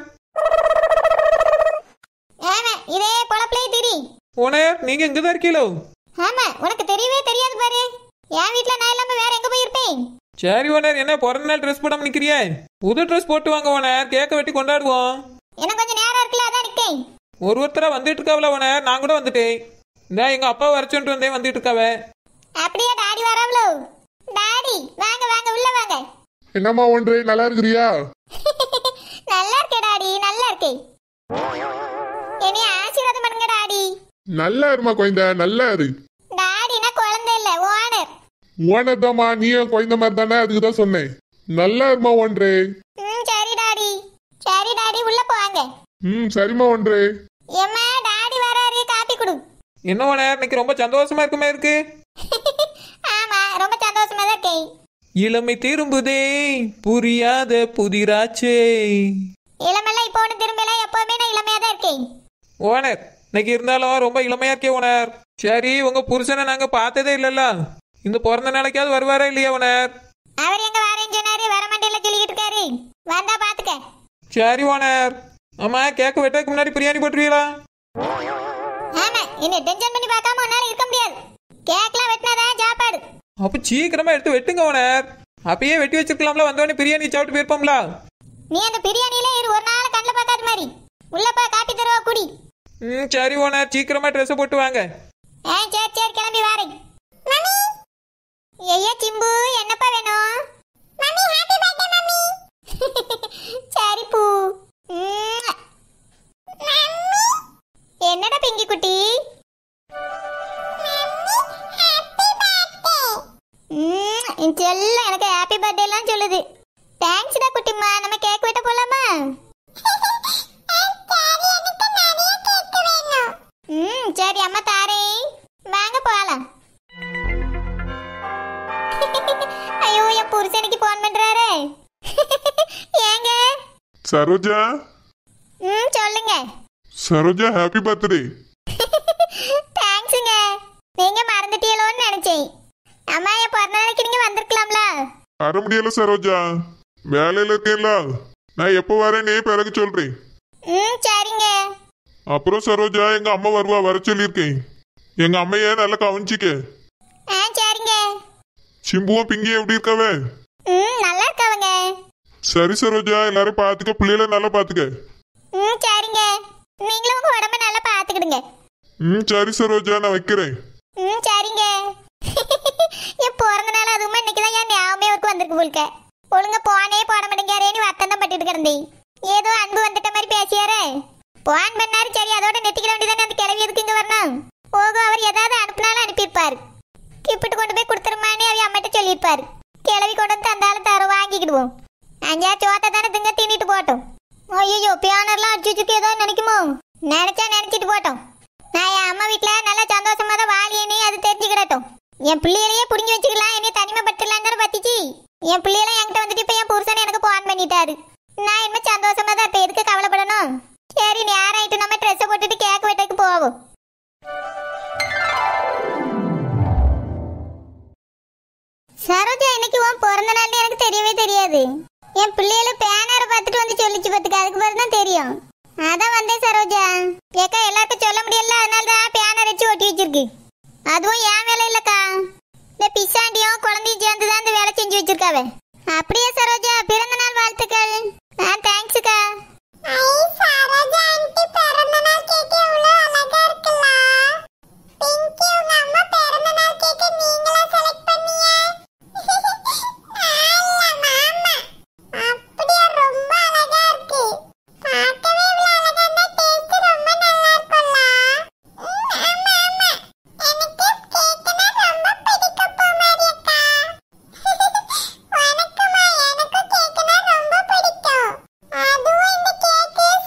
ஆமா இதே பொளப்ளே திரி. ஓனர் நீங்க எங்க தான் இருக்கீங்களோ? ஆமா உனக்கு தெரியவே தெரியாது பாரு. என் வீட்ல நான் இல்லாம வேற எங்க போய் இருப்பேன்? சரி ஓனர், என்ன பிறந்த நாள் ட்ரெஸ் போடாம நிக்கிறியே? புது ட்ரெஸ் போட்டு வாங்க ஓனர், கேக்க வெட்டி கொண்டாடுவோம். எனக்கு கொஞ்சம் நேரம் இருக்குல்ல அதான் நிக்கேன். ஒரு ஒருத்தரா வந்துட்டு இருக்காவல ஓனர், நான் கூட வந்துட்டேன். இந்த எங்க அப்பா வரச்சுட்டு வந்தேன், வந்துட்டு இருக்காவ. அப்படியே டாடி வராவளோ? டாடி வாங்க வாங்க உள்ள வாங்க. என்னம்மா ஒன்றே, நல்லா இருக்கிறியா? நல்லா இருக்கே டாடி, நல்லா இருக்கே. என்னைய ஆசீர்வாதம் பண்ணுங்க டாடி. நல்லா இருமா குழந்தை, நல்லா இரு. டாடி நான் குழந்தை இல்ல, ஓனர். ஓனர் தாம்மா, நீயும் குழந்தை மாதிரி தானே, அதுக்கு தான் சொன்னேன். நல்லா இருமா ஒன்றே. ம் சரி டாடி. சரி டாடி உள்ள போவாங்க. ம் சரிம்மா ஒன்றே. ஏம்மா டாடி வராரு, காபி குடு. என்ன ஓனர் இன்னைக்கு ரொம்ப சந்தோஷமா இருக்குமே இருக்கு? ஆமா ரொம்ப சந்தோஷமா தான் இருக்கேன். இளமை திரும்புதே புரியாத புதிராச்சே. இளமெல்லாம் இப்போ ஒன்று திரும்பல, எப்பவுமே நான் இளமையா தான் இருக்கேன். ஓனர் இன்னைக்கு இருந்தாலும் ரொம்ப இளமையா இருக்கே ஓனர். சரி உங்க புருஷனை நாங்க பார்த்ததே இல்லல்ல, இந்த பிறந்த நாளைக்காவது வருவாரா இல்லையா ஓனர்? அவர் எங்க வரேன்னு சொன்னாரு, வர மாட்டேல சொல்லிக்கிட்டு இருக்காரு. வந்தா பாத்துக்க. சரி ஓனர். ஆமா கேக்க வெட்டதுக்கு முன்னாடி பிரியாணி போட்டுருவீங்களா? ஆமா என்ன டென்ஷன் பண்ணி பார்க்காம உன்னால இருக்க முடியாது. கேக்லாம் வெட்டினாதான் சாப்பாடு. அப்ப சீக்கிரமா எடுத்து வெட்டுங்க ஓனர். அப்பயே வெட்டி வச்சிருக்கலாம்ல, வந்தோடனே பிரியாணி சாப்பிட்டு போயிருப்போம்ல. நீ அந்த பிரியாணியில இரு, ஒரு நாள் கண்ணில் பார்க்காத மாதிரி. உள்ளப்பா காப்பி தருவா குடி. ம் சரி ஓனர், சீக்கிரமா ட்ரெஸ் போட்டு வாங்க. ஆ சரி சரி கிளம்பி வாரேன். மம்மி ஐயா சிம்பு என்னப்பா வேணும்? Mummy happy birthday mummy. சரி பூ. மம்மி என்னடா பிங்கி குட்டி? Mummy happy birthday. ம் இந்த செல்லம் எனக்கு ஹேப்பி பர்த்டே எல்லாம் சொல்லுது. தேங்க்ஸ்டா குட்டிமா, நம்ம கேக் வெட்ட போலாமா? ம் சரி அம்மா தாரேன், வாங்க போலாம். ஐயோ என் புருஷனுக்கு போன் பண்றாரு. ஏங்க சரோஜா. ம் சொல்லுங்க. Saroja happy birthday. தேங்க்ஸுங்க. நீங்க மறந்துட்டீங்களோன்னு நினைச்சேன். அம்மா என் பிறந்த நாளைக்கு நீங்க வந்திருக்கலாம்ல. வர முடியல சரோஜா, வேலையில இருக்கேன்ல. நான் எப்போ வரேனே பிறகு சொல்றேன். ம் சரிங்க. அப்புறம் சரோஜா, எங்க அம்மா வருவா, வர சொல்லியிருக்கேன். எங்க அம்மைய நல்லா கவனிச்சிக்க. ஆ சரிங்க. சிம்புவும் பிங்கியும் எப்படி இருக்காவ? ம் நல்லா இருக்கவங்க. சரி சரோஜா, எல்லாரும் பாத்துக்க, பிள்ளைகளை நல்லா பாத்துக்க. ம் சரிங்க. நீங்களும் உங்க உடம்ப நல்லா பாத்துக்கிடுங்க. ம் சரி சரோஜா, நான் வைக்கிறேன். ம் சரிங்க. என் பிறந்த நாள் அதுவுமா இன்னைக்குதான் என் ஞாபகமே அவருக்கு வந்திருக்கு போல்க. ஒழுங்க போனே போட மாட்டேங்காரேன்னு வருத்தம் தான் பட்டுட்டு கிடந்தேன். ஏதோ அன்பு வந்துட்ட மாதிரி பேசியாரே. போன் பண்ணாரு, சரி அதோட நெத்திக்கிட வேண்டியதானே. அந்த கிளவி எதுக்கு இங்க வரணும்? போகும் அவர் ஏதாவது அனுப்புனாலும் அனுப்பியிருப்பாரு. கிப்பிட்டு கொண்டு போய் கொடுத்துருமானே அவ அம்மிட்ட சொல்லியிருப்பாரு. கிளவி கொண்டு வந்து தந்தாலும் தர வாங்கிக்கிடுவோம். அஞ்சா சோத்தை தானே திங்க தின்னுட்டு போட்டோம். ஐயோ பியானர்லாம் அடிச்சு வச்சுக்கு ஏதாவது நினைக்குமோ? நினைச்சா நினைச்சிட்டு போட்டோம். நான் என் அம்மா வீட்டுல நல்லா சந்தோஷமா தான் வாழியனே அது தெரிஞ்சுக்கிடட்டும். என் பிள்ளைகளையே புடிங்கி வச்சுக்கலாம், என்னைய தனிமைப்படுத்தலாம் தானே பத்திச்சு. என் பிள்ளைகளை என்கிட்ட வந்துட்டு இப்ப என் புருஷனை எனக்கு போன் பண்ணிட்டாரு. நான் என்ன சந்தோஷமா தான், இப்ப எதுக்கு கவலைப்படணும்? சரி நேரம் ஆயிட்டு, நம்ம ட்ரெஸ் போட்டுட்டு கேக் வெட்டக்கு போவோம். சரோஜா இன்னைக்கு உன் பிறந்த நாள்னு எனக்கு தெரியவே தெரியாது. என் பிள்ளைகளை பேனரை பார்த்துட்டு வந்து சொல்லிச்சு பார்த்துக்க, அதுக்கு பிறகு தான் தெரியும். அதான் வந்தேன் சரோஜா. ஏக்கா எல்லாருக்கும் சொல்ல முடியல, அதனால தான் பேனர் வச்சு ஒட்டி வச்சிருக்கு. அதுவும் என் வேலை இல்லக்கா, இந்த பிசாண்டியும் குழந்தையும் சேர்ந்து தான் இந்த வேலை செஞ்சு வச்சிருக்காவே. அப்படியே சரோஜா, பிறந்த நாள் வாழ்த்துக்கள். ஆ தேங்க்ஸ்க்கா. ஐ சரோஜா ஆன்ட்டி பிறந்த நாள் கேக் எவ்வளவு அழகா இருக்குல்ல. பிங்கி உங்க அம்மா பிறந்த நாள் கேக் நீங்களா செலக்ட் பண்ணீங்க? ஆல்ல மாமா. அப்படியே ரொம்ப அழகா இருக்கு. பார்க்கவே இவ்வளவு அழகா இருந்தா டேஸ்ட் ரொம்ப நல்லா இருக்கும்ல. ஆமா ஆமா, எனக்கு கேக்னா ரொம்ப பிடிக்கும் பூமாரி அக்கா. வணக்கம்மா, எனக்கு கேக்னா ரொம்ப பிடிக்கும். அதுவும் இந்த கேக்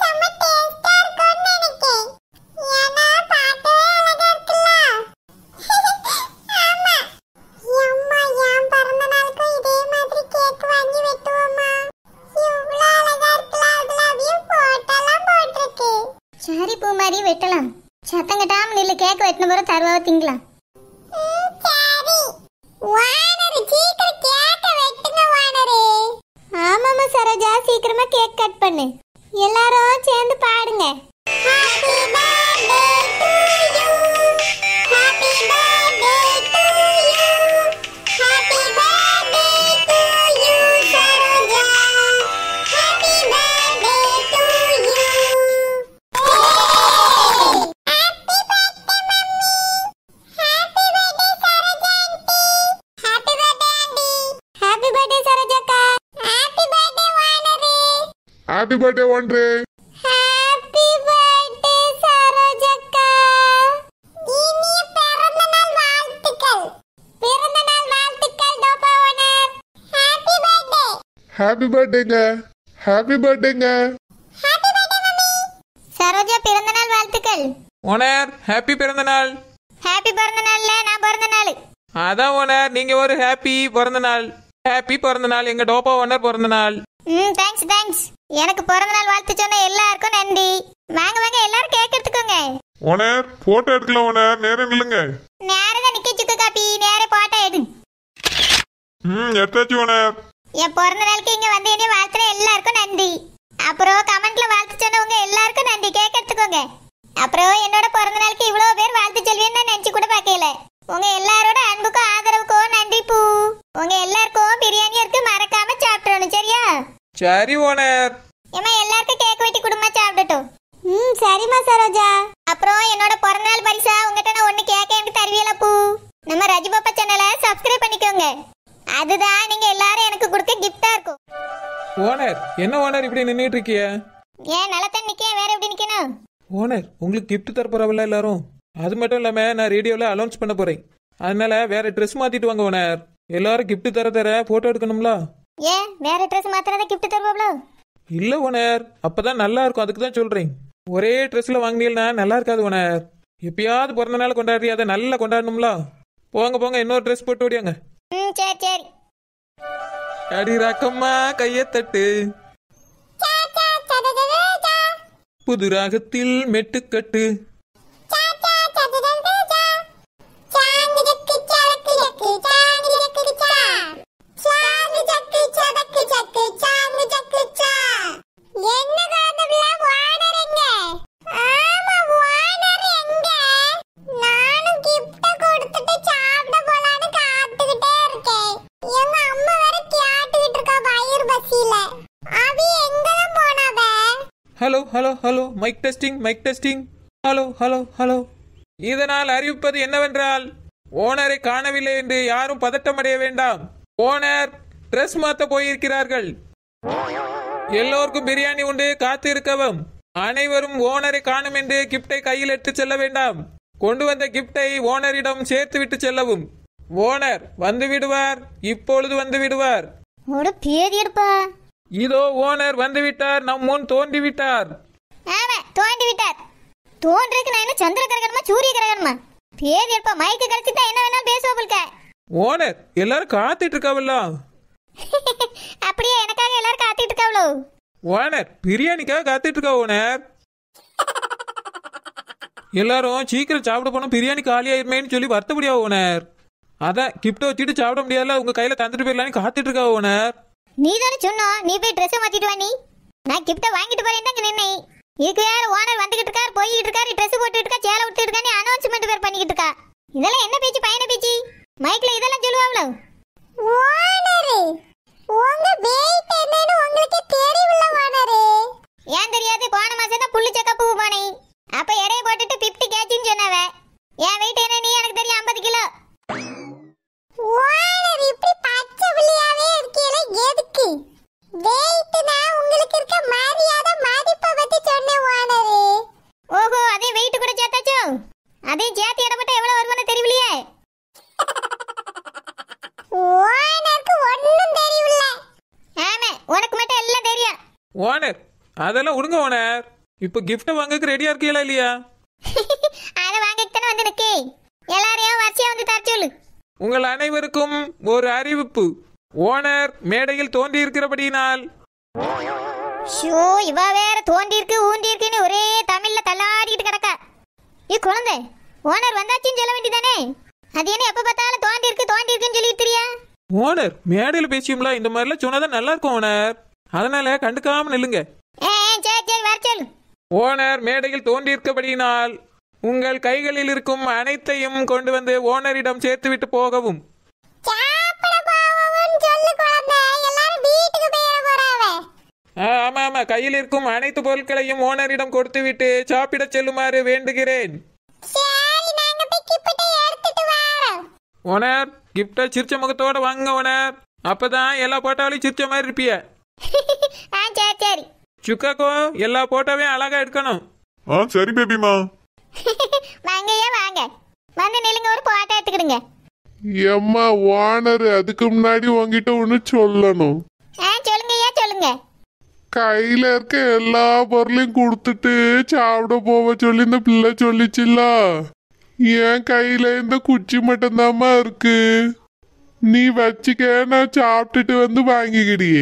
சரி பூமாரி வெட்டலாம். சத்தம் கட்டாம நில்லு, கேக் வெட்டின பிறகு தருவாவை திங்கலாம். சரி வானரு சீக்கிரம் கேக்க வெட்டுங்க வானரு. ஆமாமா சரோஜா, சீக்கிரமா கேக் கட் பண்ணு. எல்லாரும் சேர்ந்து பாடுங்க. Happy birthday to you, happy birthday to you, happy birthday to you Saroja, happy birthday to you. Happy birthday mummy, happy birthday Saroja aunty, happy birthday aunty, happy birthday Saroja அக்கா, ஹாப்பி பர்த்டே வானரு, happy birthday ஒன்று. Happy birthday Saroja அக்கா. இனிய பிறந்த நாள் வாழ்த்துக்கள். பிறந்த நாள் வாழ்த்துக்கள் டோபா ஓனர். Happy birthday. ஹாப்பி பர்த்டேங்க, ஹாப்பி பர்த்டேங்க. Happy birthday mummy. சரோஜா பிறந்த நாள் வாழ்த்துக்கள். ஓனர் ஹாப்பி பிறந்த நாள். ஹாப்பி பிறந்த நாள்ல நான் பிறந்த நாள். அதான் ஓனர், நீங்க ஒரு ஹாப்பி பிறந்த நாள். ஹாப்பி பிறந்த நாள் எங்க டோபா ஓனர் பிறந்த நாள். ம் தேங்க்ஸ் தேங்க்ஸ். எனக்கு பிறந்த நாள் வாழ்த்து சொன்ன எல்லாருக்கும் நன்றி. வாங்க வாங்க எல்லாரும் கேக் எடுத்துக்கோங்க. ஓனர் போட்டோ எடுக்கலாம் ஓனர், நேரம் நில்லுங்க. நேரா நிக்க சுக்கு காப்பி, நேரா போட்டோ எடு. ம் எடுத்தாச்சு ஓனர். என் பிறந்த நாளுக்கு இங்க வந்து என்னை வாழ்த்துன எல்லாருக்கும் நன்றி. அப்புறம் கமெண்ட்ல வாழ்த்து சொன்னவங்க எல்லாருக்கும் நன்றி. கேக் எடுத்துக்கோங்க. அப்புறம் என்னோட பிறந்த நாளுக்கு இவ்வளவு பேர் வாழ்த்து சொல்வேன்னு நான் நினைச்சு கூட பார்க்கல. உங்க எல்லாரோட அன்புக்கும் ஆதரவுக்கும் நன்றி பூ. உங்க எல்லாருக்கும் பிரியாணி இருக்கு, மறக்காம சாப்பிடணும் சரியா? சரி ஓனர். ஏமா எல்லாருக்கும் கேக் வெட்டி குடும்பமா சாப்பிடட்டும். ம் சரிம்மா சரோஜா. அப்புறம் என்னோட பிறந்த நாள் பரிசா உங்ககிட்ட நான் ஒண்ணு கேக்க எனக்கு தருவீல பூ. நம்ம ரஜி பாப்பா சேனலை சப்ஸ்கிரைப் பண்ணிக்கோங்க. அதுதான் நீங்க எல்லாரும் எனக்கு கொடுக்க கிஃப்டா இருக்கும். ஓனர் என்ன ஓனர் இப்படி நின்றுட்டு இருக்கிய? ஏன் நல்லதான் நிக்க, வேற எப்படி நிக்கணும்? ஓனர் உங்களுக்கு கிஃப்ட் தர போறவல்ல எல்லாரும். அது மட்டும் இல்லாம நான் ரேடியோல அனௌன்ஸ் பண்ண போறேன். அதனால வேற ட்ரெஸ் மாத்திட்டு வாங்க ஓனர். எல்லாரும் கிஃப்ட் தர தர போட்டோ எடுக்கணும்ல. ஏன் வேற ட்ரெஸ் மாத்திரத கிஃப்ட் தருவாங்களோ? இல்ல ஓனர், அப்பதான் நல்லா இருக்கும், அதுக்கு தான் சொல்றேன். ஒரே ட்ரெஸ்ல வாங்கினீங்கன்னா நல்லா இருக்காது ஓனர். எப்பயாவது பிறந்த நாள் கொண்டாடுறீ, அதை நல்லா கொண்டாடணும்ல. போங்க போங்க, இன்னொரு ட்ரெஸ் போட்டு ஓடியாங்க. ம் சரி சரி. அடி ராக்கம்மா கையை தட்டு, புது ராகத்தில் மெட்டுக்கட்டு. Hello hello hello mic testing mic testing. Hello hello hello. இதனால் அறிவிப்பது என்னவென்றால், ஓனரை காணவில்லை என்று யாரும் பதட்டமடைய வேண்டாம். ஓனர் ட்ரெஸ் மாத்த போயிருக்கிறார்கள். எல்லோருக்கும் பிரியாணி உண்டு, காத்து இருக்கவும். அனைவரும் ஓனரை காணும் என்று கிஃப்டை கையில் எடுத்து செல்ல வேண்டாம். கொண்டு வந்த கிஃப்டை ஓனரிடம் சேர்த்து விட்டு செல்லவும். ஓனர் வந்து விடுவார், இப்பொழுது வந்து விடுவார். ஒரு பேதி எடுப்பா. இதோ ஓனர் வந்து விட்டார், நம் முன் தோன்றி விட்டார். ஆமா தோண்டி விட்டார். தோன்றதுக்கு நான் என்ன சந்திர கிரகணமா சூரிய கிரகணமா? பேதி எடுப்பா. மைக்கு கழிச்சுட்டா என்ன வேணாலும் பேசுவோம். ஓனர் எல்லாரும் காத்துட்டு இருக்காவல்ல. அப்படியே எனக்காக எல்லாரும் காத்துட்டு இருக்காவளோ? ஓனர் பிரியாணிக்காக காத்துட்டு இருக்கா ஓனர். எல்லாரும் சீக்கிரம் சாப்பிட போனோம், பிரியாணி காலி ஆயிருமேன்னு சொல்லி வருத்தப்படியா ஓனர். அதான் கிஃப்ட் வச்சுட்டு சாப்பிட முடியாதுல, உங்க கையில தந்துட்டு போயிடலான்னு காத்துட்டு இருக்கா ஓனர். நீ தானே சொன்னோம் நீ போய் ட்ரெஸ் மாத்திட்டு வா. நீ நான் கிஃப்ட வாங்கிட்டு போறேன் தான் நின்னேன். இதுக்கு வேற ஓனர் வந்துகிட்டு இருக்காரு, போய்கிட்டு இருக்காரு, ட்ரெஸ் போட்டுட்டு இருக்கா, சேலை விட்டுட்டு இருக்கானே அனௌன்ஸ்மெண்ட் பேர் பண்ணிக்கிட்டு இருக்கா. இதெல்லாம் என்ன பேச்சு, பையன பேச்சு? மைக்ல இதெல்லாம் சொல்லுவாங்களோ? ஓனரே உங்க வெயிட் என்னன்னு உங்களுக்கு தெரியல ஓனரே. ஏன் தெரியாது? போன மாசம் தான் புள்ளி செக்கப் போனே. அப்ப எடை போட்டுட்டு ஐம்பது கேஜின்னு சொன்னவ. என் வெயிட் என்ன நீ எனக்கு தெரியும், ஐம்பது கிலோ. ஓனர் இப்படி பச்சை புள்ளியாவே இருக்கீல, எதுக்கு? வெயிட்னா உங்களுக்கு இருக்க மரியாதை மதிப்பை பத்தி சொன்னேன் ஓனரே. ஓஹோ அதே வெயிட் கூட சேர்த்தாச்சோ? அதே சேர்த்து இடப்பட்ட எவ்வளவு வருமானம் தெரியலையே. ஓனருக்கு ஒண்ணும் தெரியல. ஆமா உனக்கு மட்டும் எல்லாம் தெரியும். ஓனர் அதெல்லாம் விடுங்க ஓனர். இப்போ கிஃப்ட் வாங்கக்கு ரெடியா இருக்கீங்களா இல்லையா? அத வாங்கிட்டே வந்து நிக்கே. எல்லாரையும் வரிசையா வந்து தர சொல்லு. உங்கள் அனைவருக்கும் ஒரு அறிவிப்பு. ஓனர் மேடையில் தோன்றி இருக்கிறபடியினால். ஷோ இவ வேற தோன்றி இருக்கு ஊண்டி இருக்குன்னு ஒரே தமிழ்ல தள்ள குழந்தை ஓனர் வந்தாச்சுன்னு சொல்ல வேண்டியதானே? அது என்ன எப்ப பார்த்தாலும் தோண்டி இருக்கு தோண்டி இருக்குன்னு சொல்லிட்டு தெரியா? ஓனர் மேடையில் பேசியும்ல, இந்த மாதிரிலாம் சொன்னாதான் நல்லா இருக்கும் ஓனர். அதனால கண்டுக்காம நில்லுங்க. ஏ சரி சரி வர சொல்லு. ஓனர் மேடையில் தோன்றியிருக்கபடியினால் உங்கள் கைகளில் இருக்கும் அனைத்தையும் கொண்டு வந்து ஓனரிடம் சேர்த்து விட்டு போகவும். ஆமா ஆமா, கையில் இருக்கும் அனைத்து பொருட்களையும் ஓனரிடம் கொடுத்து விட்டு சாப்பிட செல்லுமாறு வேண்டுகிறேன். ஓனர் கிஃப்ட சிரிச்ச முகத்தோட வாங்க ஓனர், அப்பதான் எல்லா போட்டோவிலையும் சிரிச்ச மாதிரி இருப்பிய. சுக்காக்கோ எல்லா போட்டோவையும் அழகா எடுக்கணும். ஆ சரி பேபிமா. வாங்கய்யா வாங்க, வந்து நில்லுங்க, ஒரு போட்டோ எடுத்துக்கிடுங்க. எம்மா ஓனர், அதுக்கு முன்னாடி உங்ககிட்ட ஒண்ணு சொல்லணும். சொல்லுங்கய்யா சொல்லுங்க. கையில இருக்க எல்லா பொருளையும் கொடுத்துட்டு சாப்பிட போவ சொல்லி இந்த பிள்ளை சொல்லிச்சுல்ல. என் கையில இந்த குச்சி மட்டும்தாம்மா இருக்கு, நீ வச்சுக்க, நான் சாப்பிட்டுட்டு வந்து வாங்கிக்கிடியே.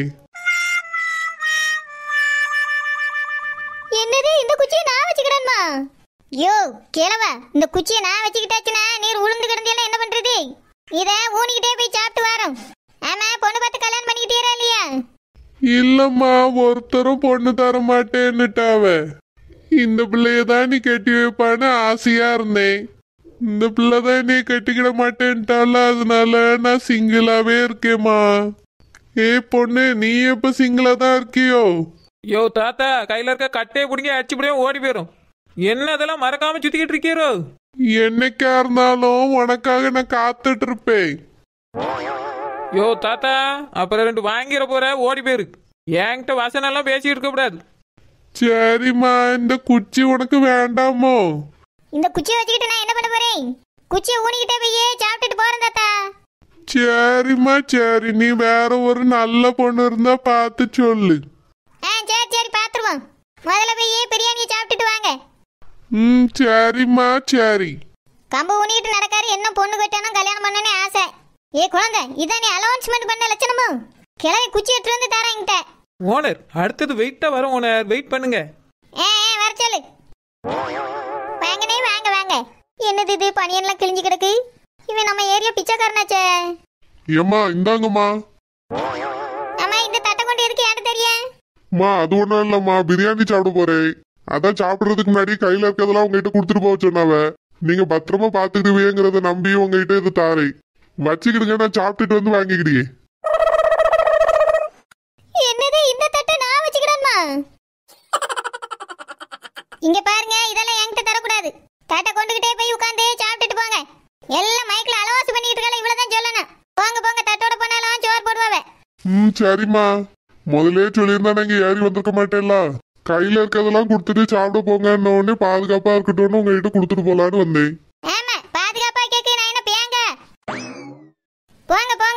என்னது, இந்த குச்சியை நான் வச்சுக்கிறேன்மா? யோ கிழவா, இந்த குச்சியை நான் வச்சுக்கிட்டாச்சுன்னா நீர் உளுந்து கிடந்தேன்னா என்ன பண்றது? இத ஊனிக்கிட்டே போய் சாப்பிட்டு வரோம். ஆமா, பொண்ணு பார்த்து கல்யாணம் பண்ணிக்கிட்டீரா இல்லையா? இல்லம்மா, ஒருத்தரும் பொண்ணு தர மாட்டேன்னுட்டாவ. இந்த பிள்ளையதான் நீ கட்டி வைப்பான்னு ஆசையா இருந்தேன். இந்த பிள்ளைதான் நீ கட்டிக்கிட மாட்டேன்ட்டால, அதனால நான் சிங்கிளாவே இருக்கேம்மா. ஏ பொண்ணு, நீ எப்ப சிங்கிளா தான் இருக்கியோ? யோ தாத்தா, கையில இருக்க கட்டையை பிடிங்க, அடிச்சு பிடியும் ஓடி போயிடும். என்ன அதெல்லாம் மறக்காம சுத்திக்கிட்டு இருக்கீரோ? என்னைக்கா இருந்தாலும் உனக்காக நான் காத்துட்டு இருப்பேன். யோ தாத்தா, அப்புறம் ரெண்டு வாங்கிற போற, ஓடி போயிரு. என்கிட்ட வசனம் எல்லாம் பேசிட்டு இருக்க கூடாது. சரிம்மா, இந்த குச்சி உனக்கு வேண்டாமோ? இந்த குச்சியை வச்சுக்கிட்டு நான் என்ன பண்ண போறேன்? குச்சியை ஊனிக்கிட்டே போய் சாப்பிட்டுட்டு போறேன் தாத்தா. சரிம்மா சரி, நீ வேற ஒரு நல்ல பொண்ணு இருந்தா பார்த்து சொல்லு. சரி சரி பாத்துருவோம். முதல்ல போய் பிரியாணியை சாப்பிட்டுட்டு வாங்க. ம் சரிம்மா சரி. கம்பு ஊனிட்டு நடக்காரு, என்ன பொண்ணு கட்டணும் கல்யாணம் பண்ணனே ஆசை. ஏ குழந்தை, இதான் நீ அலௌன்ஸ்மெண்ட் பண்ண லட்சணமோ? கிளவி குச்சி எடுத்து வந்து தரேன்ட்ட. ஓனர் அடுத்தது வெயிட்டா வரும் ஓனர், வெயிட் பண்ணுங்க. ஏ வர சொல்லு. வாங்கனே வாங்க வாங்க. என்னது இது, பனியன்லாம் கிழிஞ்சு கிடக்கு. இவன் நம்ம ஏரியா பிச்சைக்காரனாச்சே. ஏம்மா இந்தாங்கம்மா. அம்மா, இந்த தட்டை கொண்டு எதுக்கு ஏன்னு தெரியும்? மா அது ஒண்ணும் இல்லம்மா, பிரியாணி சாப்பிட போறேன். அதான் சாப்பிடுறதுக்கு முன்னாடி கையில இருக்கிறதெல்லாம் உங்ககிட்ட கொடுத்துட்டு போக சொன்னாவ. நீங்க பத்திரமா பாத்துக்கிடுவீங்கிறத நம்பி உங்ககிட்ட இது தாரேன். வச்சுக்கிடுங்க, நான் சாப்பிட்டுட்டு வந்து வாங்கிக்கிடியே. என்னது, இந்த தட்டை நான் வச்சுக்கிறேன்மா? இங்க பாருங்க, இதெல்லாம் என்கிட்ட தரக்கூடாது. தட்டை கொண்டுகிட்டே போய் உட்காந்து சாப்பிட்டுட்டு போங்க. எல்லாம் மைக்ல அலவாசி பண்ணிட்டு இருக்கால, இவ்வளவுதான் சொல்லணும். போங்க போங்க, தட்டோட போனாலும் சோறு போடுவாவே. ம் சரிம்மா, முதலே சொல்லியிருந்தா நீங்க ஏறி வந்திருக்க மாட்டேன்ல. கையில இருக்கிறதெல்லாம் கொடுத்துட்டு சாப்பிட போங்கன்னு உடனே பாதுகாப்பா இருக்கட்டும்னு உங்ககிட்ட கொடுத்துட்டு போலான்னு வந்தேன். ஆமா, பாதுகாப்பா கேக்கு, நான் என்ன பேங்க? போங்க போங்க.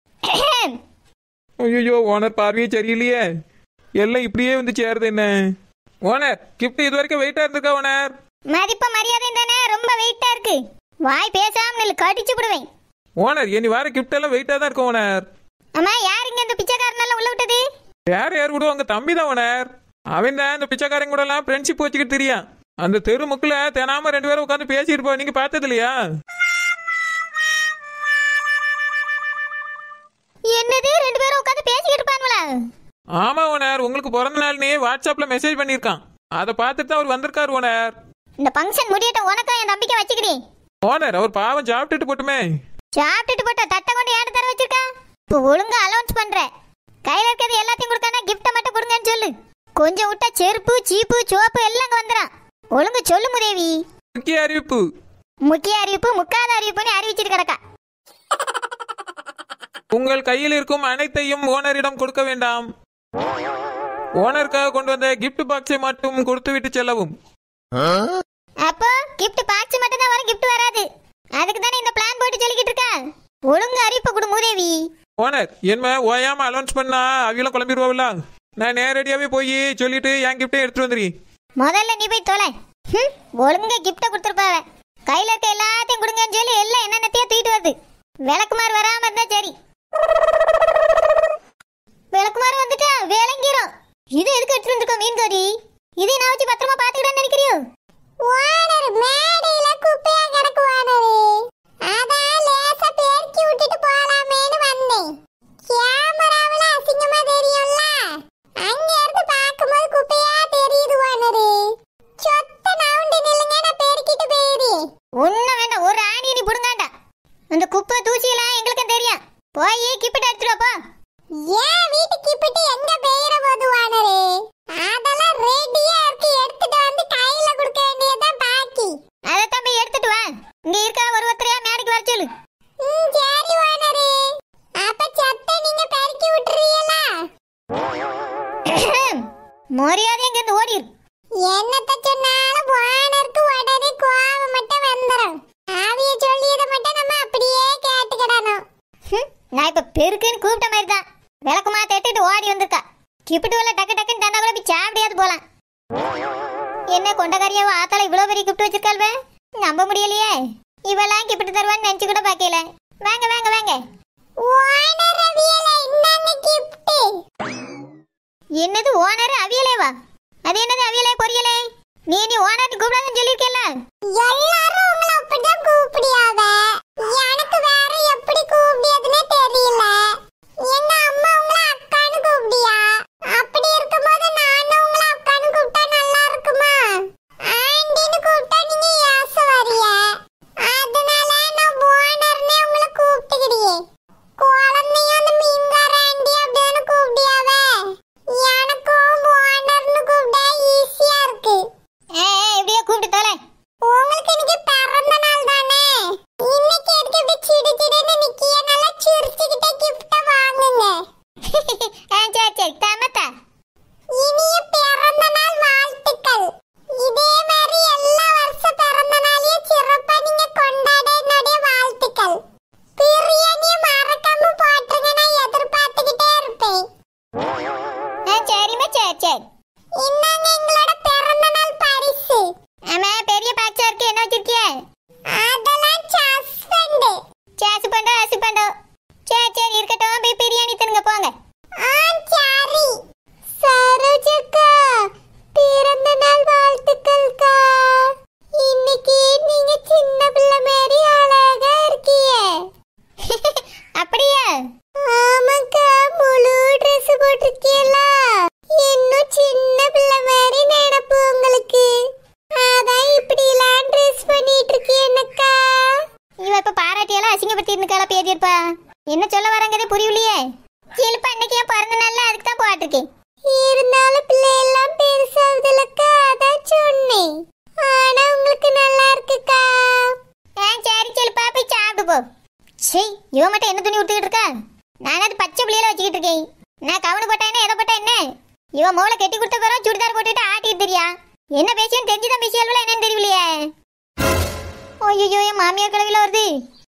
ஐயோ ஓனர், பார்வையே சரியில்லையே. எல்லாம் இப்படியே வந்து சேருது என்ன? ஓனர் கிஃப்ட் இது வரைக்கும் வெயிட்டா இருந்திருக்கா ஓனர்? மதிப்பு மரியாதை தானே, ரொம்ப வெயிட்டா இருக்கு. வாய் பேசாம நில்லு, கடிச்சு விடுவேன். ஓனர் இனி வர கிஃப்ட் எல்லாம் வெயிட்டா தான் இருக்கும் ஓனர். அம்மா, யாருங்க இந்த பிச்சைக்காரனால உள்ள விட்டது? யார் யார் விடுவோம், உங்க தம்பி தான் ஓனர். அவன் தான் இந்த பிச்சைக்காரங்க கூட எல்லாம் ஃப்ரெண்ட்ஷிப் வச்சுக்கிட்டு தெரியும். அந்த தெரு முக்குல தினாம ரெண்டு பேரும் உட்காந்து பேசிட்டு போ, நீங்க பார்த்தது இல்லையா? என்னது, ரெண்டு பேரும் உட்காந்து பேசிக்கிட்டு இருப்பாங்களா? ஆமா ஓனர், உங்களுக்கு பிறந்த நாள்னே வாட்ஸ்அப்ல மெசேஜ் பண்ணிருக்கான். அதை பார்த்துட்டு அவர் வந்திருக்காரு ஓனர். இந்த ஃபங்க்ஷன் முடியட்டும், உனக்கும் என் தம்பிக்க வச்சுக்கிறேன். ஓனர் அவர் பாவம் சாப்பிட்டுட்டு போட்டுமே. சாப்பிட்டுட்டு போட்ட தட்டை கொண்டு ஏடு தர வச்சிருக்கா. இப்போ ஒழுங்கா அலௌன்ஸ் பண்ற. கையில இருக்கிறது எல்லாத்தையும் கொடுக்கானா கிஃப்ட மட்டும் கொடுங்கன்னு சொல்லு. கொஞ்சம் விட்டா செருப்பு சீப்பு சோப்பு எல்லாம் வந்துடும். ஒழுங்கு சொல்லு முதேவி. முக்கிய அறிவிப்பு. முக்கிய அறிவிப்பு முக்காத அறிவிப்புன்னு அறிவிச்சிட்டு கிடக்கா. உங்கள் கையில் இருக்கும் அனைத்தையும் ஓனரிடம் கொடுக்க வேண்டாம். ஓனருக்காக கொண்டு வந்த கிஃப்ட் பாக்ஸை மட்டும் கொடுத்து விட்டு செல்லவும். அப்போ கிஃப்ட் பாக்ஸ் மட்டும் தான் வரும், கிஃப்ட் வராது. அதுக்கு தானே இந்த பிளான் போட்டு சொல்லிக்கிட்டு இருக்கா. ஒழுங்கு அறிவிப்பு கொடு மூதேவி. ஓனர் என்ன ஓயாம அலௌன்ஸ் பண்ணா அவியெல்லாம் குழம்பிடுவாவில்ல. நான் நேரடியாவே போய் சொல்லிட்டு என் கிஃப்டே எடுத்துட்டு வந்துடுறேன். முதல்ல நீ போய் தொலை. ஒழுங்க கிஃப்ட கொடுத்துருப்பாவ. கையில இருக்க எல்லாத்தையும் கொடுங்கன்னு சொல்லி எல்லாம் என்னென்னத்தையே தூக்கிட்டு வருது. விளக்குமாறு வராம இருந்தா சரி. விளக்குமாறு வந்துட்டா விளங்கிரும். இது எதுக்கு எடுத்துட்டு வந்துருக்கோம் மீன் கறி? இதை நான் வச்சு பத்திரமா பாத்துக்கிட்டேன்னு நினைக்கிறியோ? ஓனர் மேடையில என்னத்த சொன்னாலும் ஓனருக்கு உடனே கோவம் மட்டும் வந்துரும். ஆவிய சொல்லியத மட்டும் நம்ம அப்படியே கேட்டுக்கிடணும். நான் இப்ப பெருக்குன்னு கூப்பிட்ட மாதிரி தான் விளக்குமா தேட்டிட்டு ஓடி வந்திருக்கா. கிப்பிட்டு டக்கு டக்குன்னு தந்தா கூட போய் சாப்பிடியாது போலாம். என்ன கொண்டக்காரியாவோ ஆத்தால இவ்வளவு பெரிய கிஃப்ட் வச்சிருக்காள்வே, நம்ப முடியலையே. இவெல்லாம் கிஃப்ட் தருவான்னு நினைச்சு கூட பாக்கல. வாங்க வாங்க வாங்க. ஓனர் அவியலே என்னங்க கிஃப்ட்? என்னது ஓனர் அவியலேவா? அது என்னது அவியலே பொரியலே? நீ நீ ஓனர் கூப்பிடாதன்னு சொல்லிருக்கல. எல்லாரும் உங்களை அப்படிதான் கூப்பிடியாவ. எனக்கு வேற எப்படி கூப்பிடியதுனே தெரியல. எங்க அம்மா உங்களை அக்கான்னு கூப்பிடியா? அப்படி இருக்கும்போது நானும் உங்களை அக்கான்னு கூப்பிட்டா நல்லா இருக்குமா? ஆண்டின்னு கூப்பிட்டா நீங்க ஏச வரிய. அதனால நான் ஓனர்னே உங்களை கூப்பிட்டுக்கிறியே. குழந்தையும் அந்த மீன்கார ஆண்டி அப்படின்னு கூப்பிடியாவ. எனக்கும் ஓனர்னு கூப்பிட்டா ஈஸியா இருக்கு. ஏ எப்படியோ கூப்பிட்டு தோலை. உங்களுக்கு இன்னைக்கு பிறந்த நாள் தானே, இன்னைக்கு எதுக்கு இப்படி சிடு சிடுன்னு நிக்கிய? நல்லா சிரிச்சுக்கிட்டே கிஃப்ட வாங்குங்க. சரி சரி தமத்தா. இனிய பிறந்த நாள் வாழ்த்துக்கள். இதே மாதிரி எல்லா வருஷ பிறந்த நாளையும் சிறப்பா நீங்க கொண்டாட என்னுடைய வாழ்த்துக்கள். பிரியாணியை மறக்காம போட்டுருங்க, நான் எதிர்பார்த்துக்கிட்டே இருப்பேன். சரிம்மா சரி சரி. இன்னாங்க எங்களோட பிறந்த நாள் பரிசு. ஆமா பெரிய பாக்ஸா இருக்கு. என்ன வச்சிருக்கிய? அதெல்லாம் சாஸ் பண்டு. சாஸ் பண்டு அசி பண்டு. சரி சரி இருக்கட்டும், போய் பிரியாணி தின்னுங்க போங்க. ஆ சரி. சரோஜக்கா பிறந்த நாள் வாழ்த்துக்கள்க்கா. இன்னைக்கு நீங்க சின்ன பிள்ளை மாதிரி அழகா இருக்கீங்க. அப்படியா? ஆமாக்கா, முழு ட்ரெஸ் போட்டிருக்கீங்களா? இன்னும் சின்ன பிள்ளை மாதிரி நினைப்பு உங்களுக்கு. அதான் இப்படி எல்லாம் ட்ரெஸ் பண்ணிட்டு இருக்கீங்கக்கா. இவ இப்ப பாராட்டியெல்லாம் அசிங்கப்படுத்தி இருந்துக்காளா பேதியிருப்பா? என்ன சொல்ல வராங்கதே புரியலையே. சிலப்பா அன்னைக்கு என் பிறந்த நாள்ல அதுக்கு தான் போட்டிருக்கேன். இருந்தாலும் பிள்ளை எல்லாம் பெருசாகுதுலக்கா, அதான் சொன்னேன். ஆனா உங்களுக்கு நல்லா இருக்குக்கா. சரி சிலப்பா போய் சாப்பிடு போ. சரி இவ மட்டும் என்ன துணி உடுத்திக்கிட்டு இருக்கா? நான் அது பச்சை பிள்ளையில வச்சுக்கிட்டு இருக்கேன். நான் கவனு போட்டா என்ன எதை போட்டா என்ன? இவ மோளை கட்டி கொடுத்த பிறகு சுடிதார் போட்டுட்டு ஆட்டிட்டு தெரியா? என்ன பேசியன்னு தெரிஞ்சுதான் பேசியாலும் என்னன்னு தெரியலையே. ஓய்யோ என் மாமியார் கிளவில வருது.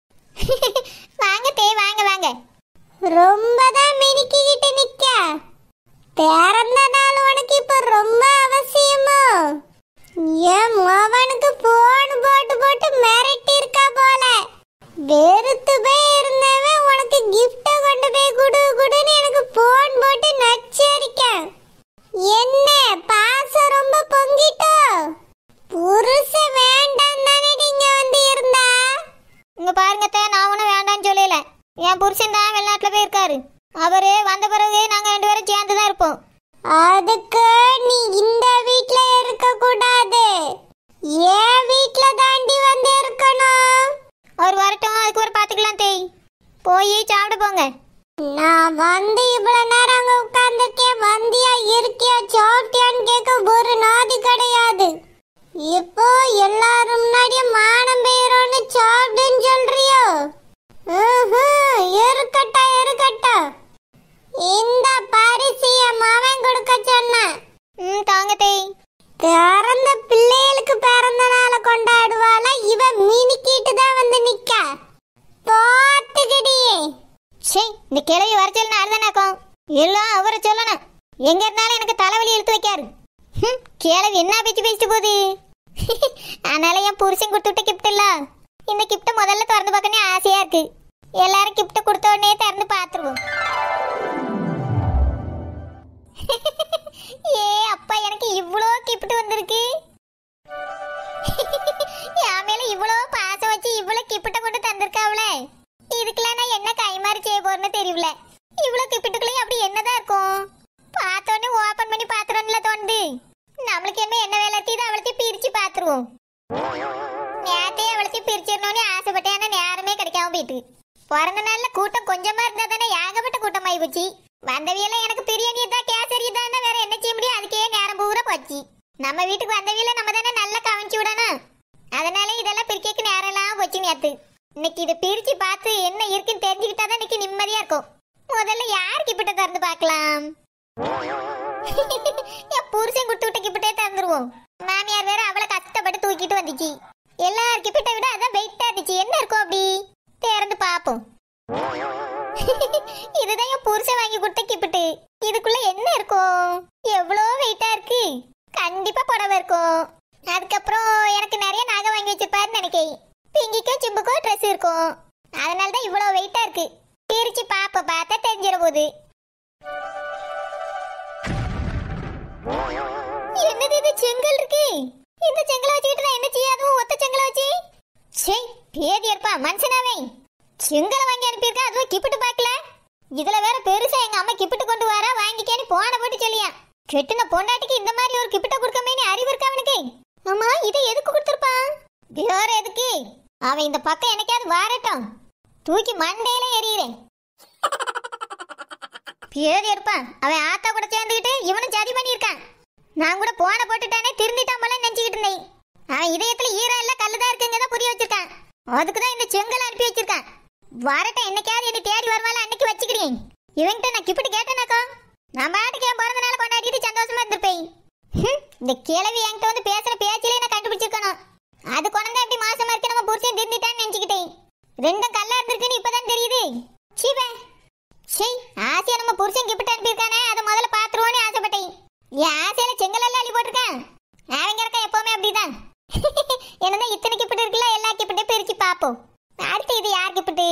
வாங்க தே வாங்க வாங்க. ரொம்பதான் மினிக்கிட்டு நிக்க. பிறந்த நாள் உனக்கு இப்ப ரொம்ப அவசியமோ? என் மவனுக்கு போன் போட்டு போட்டு மிரட்டி இருக்கா போல. வெறுத்து போய் இருந்தவன் உனக்கு கிஃப்ட கொண்டு போய் குடு குடுன்னு எனக்கு போன் போட்டு நச்சரிக்க. என்ன பாசம் ரொம்ப பொங்கிட்டோ? புருஷ வேண்டாம் தானே நீங்க வந்து இருந்தா? இங்க பாருங்க, நான் ஒன்னும் வேண்டாம்னு சொல்லல. என் புருஷன் தான் வெளிநாட்டுல போயிருக்காரு. அவரு வந்த பிறகு நாங்க ரெண்டு பேரும் சேர்ந்துதான் இருப்போம். அதுக்கு நீ இந்த வீட்ல இருக்க கூடாது, என் வீட்ல தாண்டி வந்து இருக்கணும். ஒரு வரட்டும், அதுக்கு ஒரு பாத்துக்கலாம். தேய் போய் சாப்பிட போங்க. நான் வந்து இவ்வளவு நேரம் அங்க உட்கார்ந்துருக்கேன். வந்தியா இருக்கியா சாப்பிட்டியான்னு கேட்க ஒரு நாதி கிடையாது. இப்போ எல்லாரும் முன்னாடியே மானம் பெயரோன்னு சாப்பிடுன்னு சொல்றியோ? இருக்கட்டா இருக்கட்டா. இந்த பரிசிய மவன் கொடுக்க சொன்ன. ம் தாங்க தேய். பிறந்த பிள்ளைகளுக்கு பிறந்த நாளை கொண்டாடுவாள இவ மினிக்கிட்டு தான் வந்து நிக்க. பாத்துக்கிடியே. சே இந்த கிளவி வரச்சல் நாடுதானாக்கும். எல்லாம் அவரை சொல்லணும். எங்க இருந்தாலும் எனக்கு தலைவலி இழுத்து வைக்காரு. கிளவி என்ன பேச்சு பேசிட்டு போகுது. அதனால என் புருஷன் கொடுத்துட்ட கிஃப்ட் இல்ல. இந்த கிஃப்ட முதல்ல திறந்து பார்க்கணும் ஆசையா இருக்கு. எல்லாரும் கிஃப்ட கொடுத்த உடனே திறந்து பாத்துருவோம். ஏ அப்பா, எனக்கு இவ்வளோ கிஃப்ட் வந்திருக்கு. என் மேல இவ்வளோ பாசம் வச்சு இவ்வளோ கிஃப்ட கொண்டு தந்திருக்காவளே. இதுக்கெல்லாம் நான் என்ன கைமாறி செய்ய போறேன்னு தெரியல. இவ்வளோ கிஃப்ட்டுக்குள்ளேயும் அப்படி என்னதான் இருக்கும்? பார்த்தோன்னே ஓபன் பண்ணி பாத்துறோம்ல தோணுது. நம்மளுக்கு என்ன என்ன வேலை தீது அவளத்தையும் பிரிச்சு பாத்துருவோம். நேரத்தையும் அவளத்தையும் பிரிச்சிடணும்னு ஆசைப்பட்டேன். ஆனா நேரமே கிடைக்காம போயிட்டு. பிறந்த நாள்ல கூட்டம் கொஞ்சமா இருந்தா தானே ஏகப்பட்ட கூட்டம் ஆகி போச்சு. வந்தவியெல்லாம் எனக்கு பிரியாணி தான் கேசரி தான், வேற என்ன செய்ய முடியும்? அதுக்கே நேரம் பூரா போச்சு. நம்ம வீட்டுக்கு வந்தவியல நம்ம தானே நல்லா கவனிச்சு விடணும். அதனால இதெல்லாம் பிரிக்க நேரம் எல்லாம் போச்சு நேத்து. இன்னைக்கு இதை பிரிச்சு பார்த்து என்ன இருக்குன்னு தெரிஞ்சுக்கிட்டாதான் இன்னைக்கு நிம்மதியா இருக்கும். முதல்ல யார் கிப்பிட்ட திறந்து பார்க்கலாம்? என் புருஷன் கொடுத்து விட்ட கிப்பிட்டே திறந்துருவோம். கஷ்டப்பட்டு தூக்கிட்டு வந்துச்சு. எல்லார் கிப்பிட்ட விட அதான் வெயிட்டா இருந்துச்சு. என்ன இருக்கும் அப்படி திறந்து பாப்போம். இதுதான் என் புருஷன் வாங்கி கொடுத்த கிப்பிட்டு. இதுக்குள்ள என்ன இருக்கும்? எவ்வளோ வெயிட்டா இருக்கு. கண்டிப்பா புடவை இருக்கும். அதுக்கப்புறம் எனக்கு நிறைய நகை வாங்கி வச்சிருப்பாருன்னு நினைக்கிறேன். பிங்கிக்கும் சிம்புக்கும் ட்ரெஸ் இருக்கும். அதனாலதான் இவ்வளவு வெயிட்டா இருக்கு. பிரிச்சு பாப்ப பார்த்தா தெரிஞ்சிட போகுது. என்னது இது செங்கல் இருக்கு. இந்த செங்கலை வச்சுக்கிட்டு நான் என்ன செய்யாதும் ஒத்த செங்கலை வச்சு சே பேதி இருப்பா மனுஷனாவே. செங்கலை வாங்கி அனுப்பியிருக்கா, அதுவும் கிப்பிட்டு பார்க்கல. இதுல வேற பெருசா எங்க அம்மா கிப்பிட்டு கொண்டு வர வாங்கிக்கேன்னு போன போட்டு சொல்லியா. கெட்டுன பொண்டாட்டிக்கு இந்த மாதிரி ஒரு கிப்பிட்ட கொடுக்கமேனு அறிவு இருக்கா அவனுக்கு? அம்மா இதை எதுக்கு கொடுத்துருப்பான்? வேற எதுக்கு? அவன் இந்த பக்கம் எனக்காவது வாரட்டும், தூக்கி மண்டையில எறிகிறேன். பேதி இருப்பான். அவன் ஆத்தா கூட சேர்ந்துக்கிட்டு இவனும் சதி பண்ணியிருக்கான். நான் கூட போன போட்டுட்டானே திருந்திட்டான் போல நினைச்சுக்கிட்டு இருந்தேன். அவன் இதயத்துல ஈரம் இல்ல கல்லுதான் இருக்குங்க புரிய வச்சிருக்கான். அதுக்குதான் இந்த செங்கல் அனுப்பி வச்சிருக்கான். வரட்டும், என்னைக்காவது என்னை தேடி வருவாள் அன்னைக்கு வச்சுக்கிறேன். இவன்கிட்ட நான் கிப்பிட்டு கேட்டேனாக்கா நான் பாட்டுக்கு என் பிறந்த நாள் கொண்டாடிட்டு சந்தோஷமா இருந்திருப்பேன். இந்த கிழவி என்கிட்ட வந்து பேசுற பேச்சிலே நான் கண்டுபிடிச்சிருக்கணும். அது குழந்தை எப்படி மாசமா இருக்கு நம்ம புருஷன் திருந்திட்டான்னு நினைச்சுக்கிட்டேன். ரெண்டும் கல்லா இருந்திருக்குன்னு இப்பதான் தெரியுது. சீவே சரி, ஆசையா நம்ம புருஷன் கிப்பிட்டு அனுப்பியிருக்கானே அதை முதல்ல பாத்துருவோன்னு ஆசைப்பட்டேன். என் ஆசையில செங்கல் எல்லாம் அள்ளி போட்டிருக்கான். அவங்க இருக்கா எப்பவுமே அப்படிதான். என்னதான் இத்தனை கிப்பிட்டு இருக்குல்ல, எல்லா கிப்பிட்டே பிரிச்சு பாப்போம். அடுத்து இது யார் கிப்பிட்டு?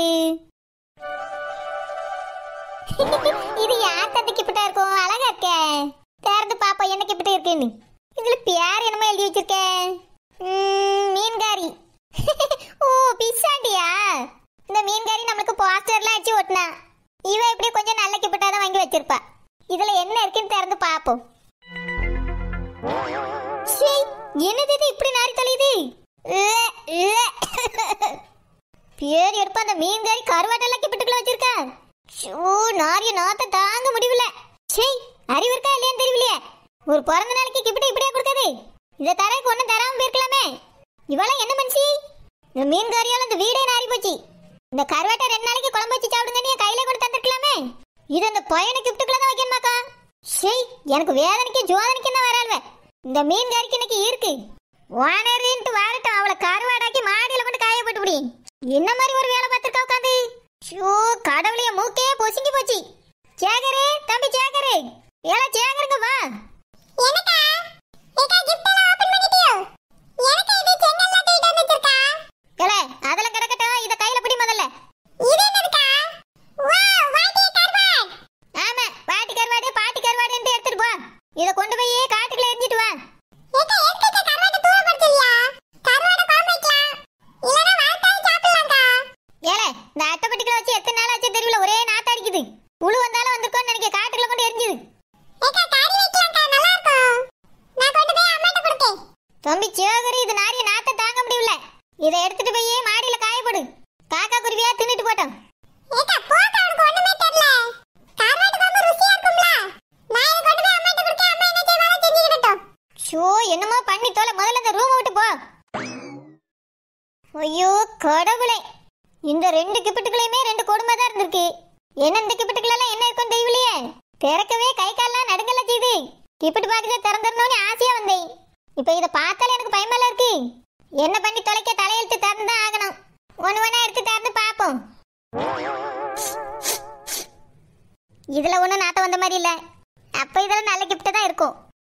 இது யார் தந்தை கிப்பிட்டா இருக்கும்? அழகா இருக்க. திறந்து பாப்போம் என்ன கிப்பிட்டு இருக்குன்னு. இதுல பேர் என்னமோ எழுதி வச்சிருக்கேன். மீன்காரி. ஓ பிசாண்டியா? இந்த மீன்காரி நம்மளுக்கு போஸ்டர்லாம் அடிச்சு ஓட்டினா. இவ இப்படி கொஞ்சம் நல்ல கிப்பிட்டாதான் வாங்கி வச்சிருப்பா. இதுல என்ன இருக்குன்னு திறந்து பாப்போம். என்னது இது இப்படி நாரி தொலையுது? பேர் எடுப்ப அந்த மீன்காரி கருவாட்டெல்லாம் கிப்பிட்டுக்குள்ள வச்சிருக்கா. ஓ நாரிய நாத்த தாங்க முடியல. சரி, அறிவு இருக்கா இல்லையான்னு தெரியலையே. ஒரு பிறந்த நாளைக்கு கிப்பிட்டு இப்படியே கொடுக்காது. இதை தரக்கு ஒன்னும் தராம போயிருக்கலாமே. இவெல்லாம் என்ன மனுஷி? இந்த மீன்காரியால இந்த வீடே நாரி போச்சு. இந்த கருவாட்டை ரெண்டு நாளைக்கு குழம்பு வச்சு சாப்பிடுங்க, கையில கூட தந்துருக்கலாமே. இது அந்த பையனை கிப்பிட்டுக்குள்ள தான் வைக்கணுமாக்கா? சரி, எனக்கு வேதனைக்கு ஜோதனைக்கு தான் வராள்வே. இந்த மீன்காரிக்கு இன்னைக்கு இருக்கு. ஓனரின்ட்டு வாரட்டும், அவளை கருவாடாக்கி மாடியில கொண்டு காய போட்டு விடி. என்ன மாதிரி ஒரு வேலை பார்த்துருக்கா உட்காந்து. ஷோ கடவுளைய மூக்கே பொசுங்கி போச்சு. சேகரே தம்பி சேகரே, ஏல சேகருங்க வா. எனக்கா ஏக்கா கிஃப்ட் எல்லாம் ஓபன் பண்ணிட்டியோ? எனக்கு இது செங்கல் லாட்டிட்டு வந்துருக்கா. ஏல அதெல்லாம் கிடக்கட்டும், இத கையில பிடி முதல்ல. இது என்னதுக்கா? வாவ் வாட்டி கருவாடு. ஆமா வாட்டி கருவாடு, பாட்டி கருவாடுன்னு எடுத்துட்டு போ. இத கொண்டு போய் காட்டுக்குள்ள எரிஞ்சிட்டு வா. ஏக்கா எதுக்கு கருவாடு தூர போடுறியா? கருவாடு குழம்பு வைக்கலாம், இல்லனா வாட்டாய் சாப்பிடலாம்க்கா. ஏல இந்த அட்டைப்பட்டிக்குள்ள வச்சு எத்தனை நாள் ஆச்சு தெரியல, ஒரே நாத்த அடிக்குது. புழு வந்தாலும் வந்திருக்கோன்னு நினைக்க காட்டுக்குள்ள கொண்டு எரிஞ்சுது. ஏக்கா கறி வைக்கலாம்க்கா, நல்லா இருக்கும். நான் கொண்டு போய் அம்மாட்ட கொடுத்தேன். தம்பி சேகரி, இது நாரிய நாத்த தாங்க முடியல. இத எடுத்துட்டு போய் மாடியில காய போடு. காக்கா குருவியா தின்னுட்டு போட்டோம். ஏக்கா போக்கா உனக்கு ஒண்ணுமே தெரியல. கருவாடு குழம்பு ருசியா இருக்கும்ல. நான் இத கொண்டு போய் அம்மாட்ட கொடுத்தேன், அம்மா என்ன செய்வாங்க செஞ்சுக்கிட்டோம். ஷோ என்னமோ பண்ணி தோல, முதல்ல இந்த ரூமை விட்டு போ. ஐயோ கடவுளே, இந்த ரெண்டு கிப்பிட்டுக்குள்ளேயுமே ரெண்டு கொடுமை தான் இருந்திருக்கு. என்ன இந்த கிப்பிட்டுக்குள்ள என்ன இருக்கும் தெரியலையே. திறக்கவே கை கால்லாம் நடுங்கல செய்து. கிப்பிட்டு பாக்கத்தை திறந்துடணும்னு ஆசையா வந்தேன். இப்ப இதை பார்த்தாலே எனக்கு பயமெல்லாம் இருக்கு. என்ன பண்ணி தொலைக்க தலையெழுத்து திறந்துதான் ஆகணும். ஒன்னு ஒன்னா எடுத்து திறந்து பார்ப்போம். இதுல ஒண்ணும் நாட்டம் வந்த மாதிரி இல்ல. அப்ப இதெல்லாம் நல்ல கிஃப்ட் தான் இருக்கும்.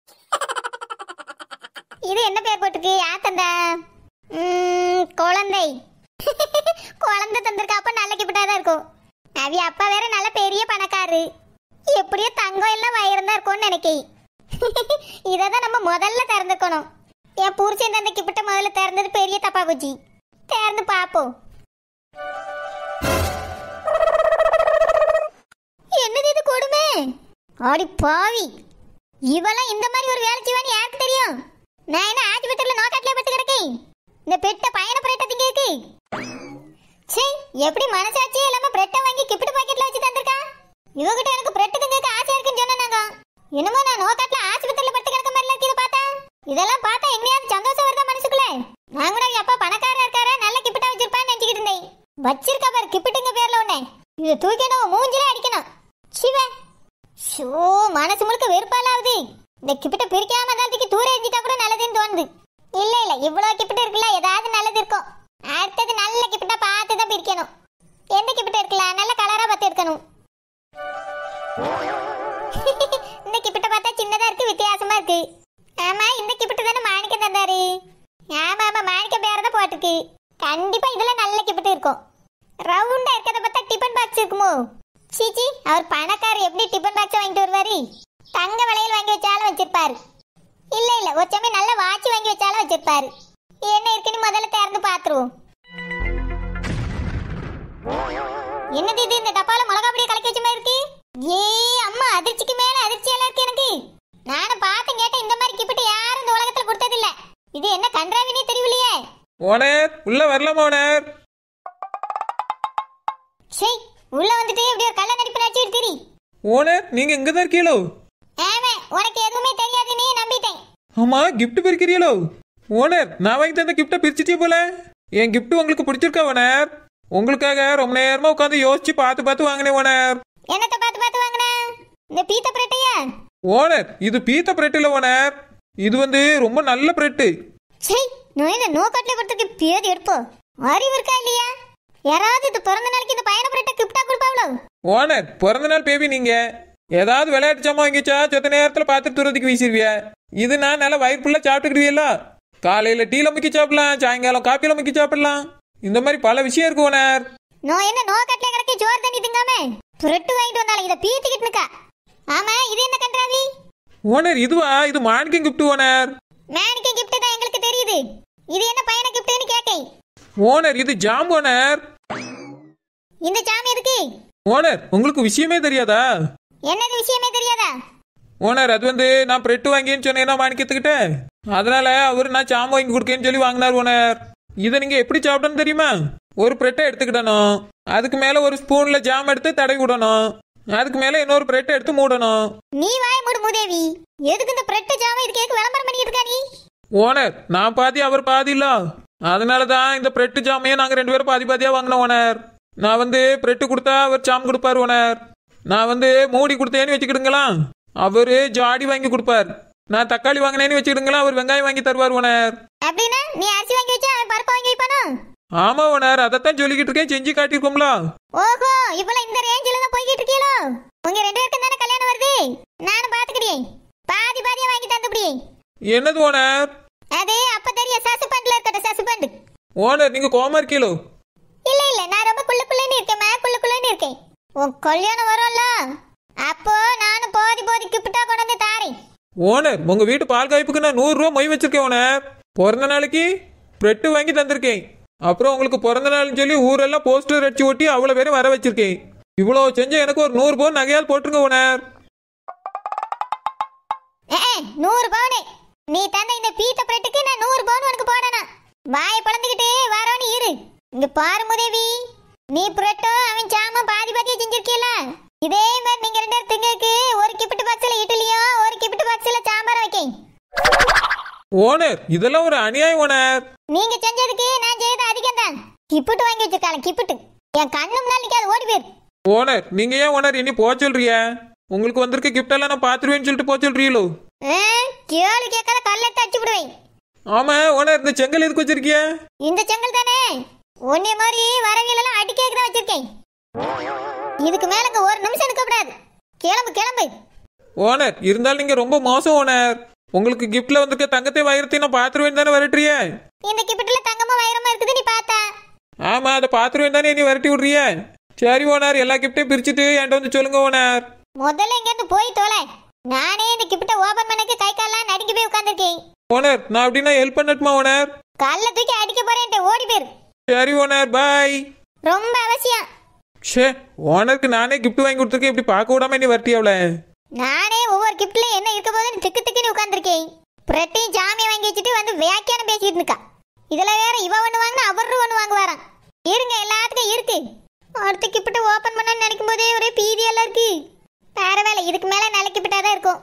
இது என்ன பேர் போட்டுருக்கு? யார் தந்தா? குழந்தை. குழந்தை தந்திருக்கா, அப்ப நல்ல கிஃப்டா தான் இருக்கும். அவி அப்பா வேற நல்ல பெரிய பணக்காரு. எப்படியோ தங்கம் எல்லாம் வயிறம் தான் இருக்கும்னு நினைக்கேன். இததான் நம்ம முதல்ல திறந்துக்கணும். என் புருஷன் அந்த கிஃப்ட முதல்ல திறந்தது பெரிய தப்பா போச்சு. திறந்து பாப்போம். என்னது இது கொடுமை? ஆடி பாவி, இவெல்லாம் இந்த மாதிரி ஒரு வேலை செய்வான்னு யாருக்கு தெரியும்? நான் என்ன ஆஸ்பத்திரியில நோக்காட்டிலே பட்டு கிடக்கேன். இந்த பெட்ட பயண பிரெட்டை திங்க இருக்கு. சே எப்படி மனசாட்சியே இல்லாம பிரெட்டை வாங்கி கிப்பிட்டு பாக்கெட்ல வச்சு தந்திருக்கா. இவகிட்ட எனக்கு பிரெட்டு திங்க ஆசையா இருக்குன்னு சொன்னாங்க. என்னமோ நான் நோக்காட்டில ஆஸ்பத்திரியில பட்டு கிடக்க மாதிரி இருக்கு. பார்த்தா இதெல்லாம் பார்த்தா என்னையாவது சந்தோஷம் வருதா மனசுக்குள்ள? நான் கூட அப்பா பணக்காரா இருக்காரா, நல்ல கிப்பிட்டா வச்சிருப்பான்னு நினைச்சுக்கிட்டு இருந்தேன். வச்சிருக்கா பாரு கிப்பிட்டுங்க பேர்ல ஒண்ணு. இதை தூக்கிட்டு மூஞ்சிலே அடிக்கணும். சிவ ஷோ மனசு முழுக்க வெறுப்பாலாவது. இந்த கிப்பிட்ட பிரிக்காம தான் தூக்கி தூர எரிஞ்சிட்டா கூட நல்லதுன்னு தோணுது. இல்ல இல்ல இவ்வளவு கிப்பிட்டு இருக்குல்ல, ஏதாவது நல்லது இருக்கும். அடுத்தது நல்ல கிப்பிட்டா பார்த்து தான் பிரிக்கணும். எந்த கிப்பிட்டு இருக்குல்ல நல்ல கலரா பார்த்து எடுக்கணும். இந்த கிப்பிட்ட பார்த்தா சின்னதா இருக்கு, வித்தியாசமா இருக்கு. ஆமா, இந்த கிப்பிட்டு தானே மாணிக்கம் தந்தாரு. ஆமா ஆமா, மாணிக்கம் பேர தான் போட்டிருக்கு. கண்டிப்பா இதுல நல்ல கிப்பிட்டு இருக்கும். ரவுண்டா இருக்கிறத பார்த்தா டிபன் பாக்ஸ் இருக்குமோ? சீச்சி, அவர் பணக்காரர் எப்படி டிபன் பாக்ஸ் வாங்கிட்டு வருவாரு? தங்க வளையல் வாங்கி வச்சாலும் வச்சிருப்பாரு. இல்ல இல்ல, ஒரு சமயம் நல்ல வாட்சி வாங்கி வச்சாலும் வச்சிருப்பாரு. என்ன இருக்குன்னு முதல்ல திறந்து பாத்துருவோம். என்னது இது? இந்த டப்பால மிளகா பொடியை கலக்கி வச்ச மாதிரி இருக்கு. ஏ அம்மா, அதிர்ச்சிக்கு மேல அதிர்ச்சியெல்லாம் இருக்கு எனக்கு. நானும் பார்த்து கேட்டேன், இந்த மாதிரி கிப்பிட்டு யாரும் இந்த உலகத்துல கொடுத்தது இல்ல. இது என்ன கன்றாவினே தெரியலையே. ஓனர் உள்ள வரலாமா ஓனர்? சரி, உள்ள வந்துட்டு இப்படி ஒரு கள்ள நடிப்பு நடிச்சு எடுத்துரி. ஓனர் நீங்க இங்க தான் இருக்கீங்களோ? ஆமா, உனக்கு எதுவுமே தெரியாது, நீ நம்பிட்டேன். ஆமா, கிஃப்ட் பிரிக்கிறீங்களோ? ஓனர் நான் வாங்கி தந்த கிஃப்ட்டை பிரிச்சிட்டே போல. என் கிஃப்ட் உங்களுக்கு பிடிச்சிருக்கா ஓனர்? உங்களுக்காக ரொம்ப நேரமா உட்காந்து யோசிச்சு பார்த்து பார்த்து வாங்கினேன் ஓனர். என்னத்தை பார்த்து பார்த்து வாங்கின? இந்த பீத்த பிரெட்டையா? ஓனர் இது பீத்த பிரெட் இல்ல ஓனர், இது வந்து ரொம்ப நல்ல பிரெட்டு. சரி, நான் என்ன நோ கட்ல கொடுத்துக்கு பேதி எடுப்போம். அறிவு இருக்கா இல்லையா? யாராவது இது பிறந்த நாளைக்கு இந்த பையனை பிரெட்டை கிஃப்டா கொடுப்பாங்களோ? ஓனர் பிறந்த நாள் பேபி நீங்க ஏதாவது விளையாட்டு சாமா வாங்கிச்சா சொத்த நேரத்துல பார்த்துட்டு தூரத்துக்கு வீசிடுவிய. இது நான் நல்லா வயிறு ஃபுல்லா சாப்பிட்டுக்கிடுவீல்ல. காலையில டீல முக்கி சாப்பிடலாம், சாயங்காலம் காப்பியில முக்கி சாப்பிடலாம். இந்த மாதிரி பல விஷயம் இருக்கு ஓனர். நோ என்ன நோ கட்ல கிடக்கி ஜோர் தண்ணி திங்காம பிரெட் வாங்கிட்டு வந்தாலும் இதை பீத்திக்கிட்டு இருக்கா. ஆமா, இது என்ன கன்றாவி? ஓனர் இதுவா? இது Manickam gift owner. Manickam gift தான் எங்களுக்கு தெரியுது. இது என்ன பையனை கிஃப்ட்னு கேட்டேன். ஓனர் இது ஜாம் ஓனர். இந்த ஜாம் எதுக்கு? ஓனர் உங்களுக்கு விஷயமே தெரியாதா? என்னது விஷயமே தெரியாதா? ஓனர் அது வந்து நான் பிரெட் வாங்கின்னு சொன்னேன்னா மாணிக்கத்துக்கிட்ட, அதனால அவரு நான் ஜாம் வாங்கி கொடுக்கேன்னு சொல்லி வாங்கினார் ஓனர். இதை நீங்க எப்படி சாப்பிடணும் தெரியுமா? ஒரு பிரெட்டை எடுத்துக்கிடணும், அதுக்கு மேல ஒரு ஸ்பூன்ல ஜாம் எடுத்து தடவி விடணும், அதுக்கு மேல இன்னொரு பிரெட்டை எடுத்து மூடணும். நீ வாய மூடு மூதேவி. எதுக்கு இந்த பிரெட் ஜாம் இதுக்கு கேக்கு விளம்பரம் பண்ணிட்டு இருக்கா நீ? ஓனர் நான் பாதி அவர் பாதி இல்ல, அதனாலதான் இந்த பிரெட் ஜாமையே நாங்க ரெண்டு பேரும் பாதி பாதியா வாங்கினோம் ஓனர். நான் வந்து பிரெட் கொடுத்தா அவர் ஜாம் கொடுப்பாரு ஓனர். நான் வந்து மூடி கொடுத்தேன்னு வச்சுக்கிடுங்களா, அவரு ஜாடி வாங்கி கொடுப்பார். நான் தக்காளி வாங்கினேன்னு வச்சுக்கிடுங்களா, அவர் வெங்காயம் வாங்கி தருவார் ஓனர். அப்படின்னா நீ அரிசி வாங்கி வச்சா அவன் பருப்பு வாங்கி வைப்பானோ? ஆமா ஓனர், அதைத்தான் சொல்லிக்கிட்டு இருக்கேன், செஞ்சு காட்டிருக்கோம்ல. ஓஹோ, இப்பெல்லாம் இந்த ரேஞ்சில தான் போய்கிட்டு இருக்கீங்களோ? உங்க ரெண்டு பேருக்கும் தானே கல்யாணம் வருது, நானும் பாத்துக்கிறேன். பாதி பாதியா வாங்கி தந்துபடி. என்னது ஓனர்? அது அப்ப தெரிய சசுபண்ட்ல இருக்கட்டும், சசுபண்ட். ஓனர் நீங்க கோமா இருக்கீங்களோ? இல்ல இல்ல, நான் ரொம்ப குள்ளுக்குள்ளேன்னு இருக்கேன், மே குள்ளுக்குள்ளேன்னு இருக்கேன். உன் கல்யாணம் வரும்ல, அப்போ நானும் போதி போதி கிப்டா கொண்டு வந்து தாரேன். ஓனர் உங்க வீட்டு பால் காய்ப்புக்கு நான் நூறு ரூபா மொய் வச்சிருக்கேன் ஓனர். பிறந்த நாளைக்கு பிரெட் வாங்கி தந்திருக்கேன். அப்புறம் உங்களுக்கு பிறந்த நாள்னு சொல்லி ஊரெல்லாம் போஸ்டர் அடிச்சு ஒட்டி அவ்வளவு பேரும் வர வச்சிருக்கேன். இவ்வளவு செஞ்ச எனக்கு ஒரு நூறு பவுன் நகையால் போட்டுருங்க ஓனர். நூறு பவுனு நீ தந்த இந்த பீத்த பிரெட்டுக்கு நான் நூறு பவுன் உனக்கு போடணும். வாயை பழந்துக்கிட்டு வரோன்னு இரு. இங்க பாரு முதேவி, நீ பிரெட்டும் அவன் சாமும் பாதி பாதியா செஞ்சிருக்கீல, இதே மாதிரி நீங்க ரெண்டு பேரும் திங்கக்கு ஒரு கிப்பிட்டு பாக்ஸ்ல இட்லியும் ஒரு கிப்பிட்டு பாக்ஸ்ல சாம்பார் வைக்கேன். ஓனர் இதெல்லாம் ஒரு அநியாயம் ஓனர். நீங்க செஞ்சதுக்கு நான் செய்யறது அதிகம் தான். கிப்பிட்டு வாங்கி வச்சிருக்காங்க, கிப்பிட்டு என் கண்ணு முன்னாடி நிக்காது, ஓடி போயிரு. ஓனர் நீங்க ஏன் ஓனர் இனி போக சொல்றிய? உங்களுக்கு வந்திருக்க கிஃப்ட் எல்லாம் நான் பாத்துருவேன்னு சொல்லிட்டு போக சொல்றீங்களோ? கேளு கேட்காத கல்லெடுத்து அடிச்சு விடுவேன். ஆமா ஓனர், இந்த செங்கல் எதுக்கு வச்சிருக்கிய? இந்த செங்கல் தானே உன்னை மாதிரி வரவியெல்லாம் அடிக்கேக்கு தான் வச்சிருக்கேன். இதுக்கு மேல இங்க ஒரு நிமிஷம் இருக்கக்கூடாது. கிளம்பு கிளம்பு. ஓனர் இருந்தாலும் நீங்க ரொம்ப மோசம் ஓனர். உங்களுக்கு கிஃப்ட்ல வந்திருக்க தங்கத்தை வைரத்தையும் நான் பாத்துருவேன் தானே விரட்டுறிய? இந்த கிஃப்ட்ல தங்கமும் வைரமா இருக்குது, நீ பார்த்தா? ஆமா, அதை பாத்துருவேன் தானே நீ விரட்டி விடுறிய? சரி ஓனர், எல்லா கிஃப்டையும் பிரிச்சுட்டு என்கிட்ட வந்து சொல்லுங்க ஓனர். முதல்ல இங்க இருந்து போய் தோலை. நானே இந்த கிஃப்ட்டை ஓபன் பண்ணக்கு கை கால்லாம் நடுங்கி போய் உட்கார்ந்திருக்கேன். ஓனர் நான் அப்படின்னா ஹெல்ப் பண்ணட்டுமா ஓனர்? கல்ல தூக்கி அடிக்க போறேன், ஓடி போயிரு. சரி ஓனர், பாய். ரொம்ப அவசியம். ஷே, ஓனருக்கு நானே கிஃப்ட் வாங்கி கொடுத்துருக்கேன், இப்படி பார்க்க விடாம நீ வரட்டியாவல? நானே ஒவ்வொரு கிஃப்ட்ல என்ன இருக்க போதுன்னு திக்கு திக்குன்னு உட்கார்ந்திருக்கேன். பிரெட்டையும் ஜாமியை வாங்கி வச்சுட்டு வந்து வியாக்கியானம் பேசிட்டு இருக்கா. இதுல வேற இவ ஒண்ணு வாங்கினா அவரு ஒண்ணு வாங்குவாராம். இருங்க, எல்லாத்துக்கும் இருக்கு. அடுத்த கிஃப்ட் ஓபன் பண்ண நினைக்கும் போதே ஒரே பீதியெல்லாம் இருக்கு. பரவாயில்ல, இதுக்கு மேல நல்ல கிஃப்டா தான் இருக்கும்.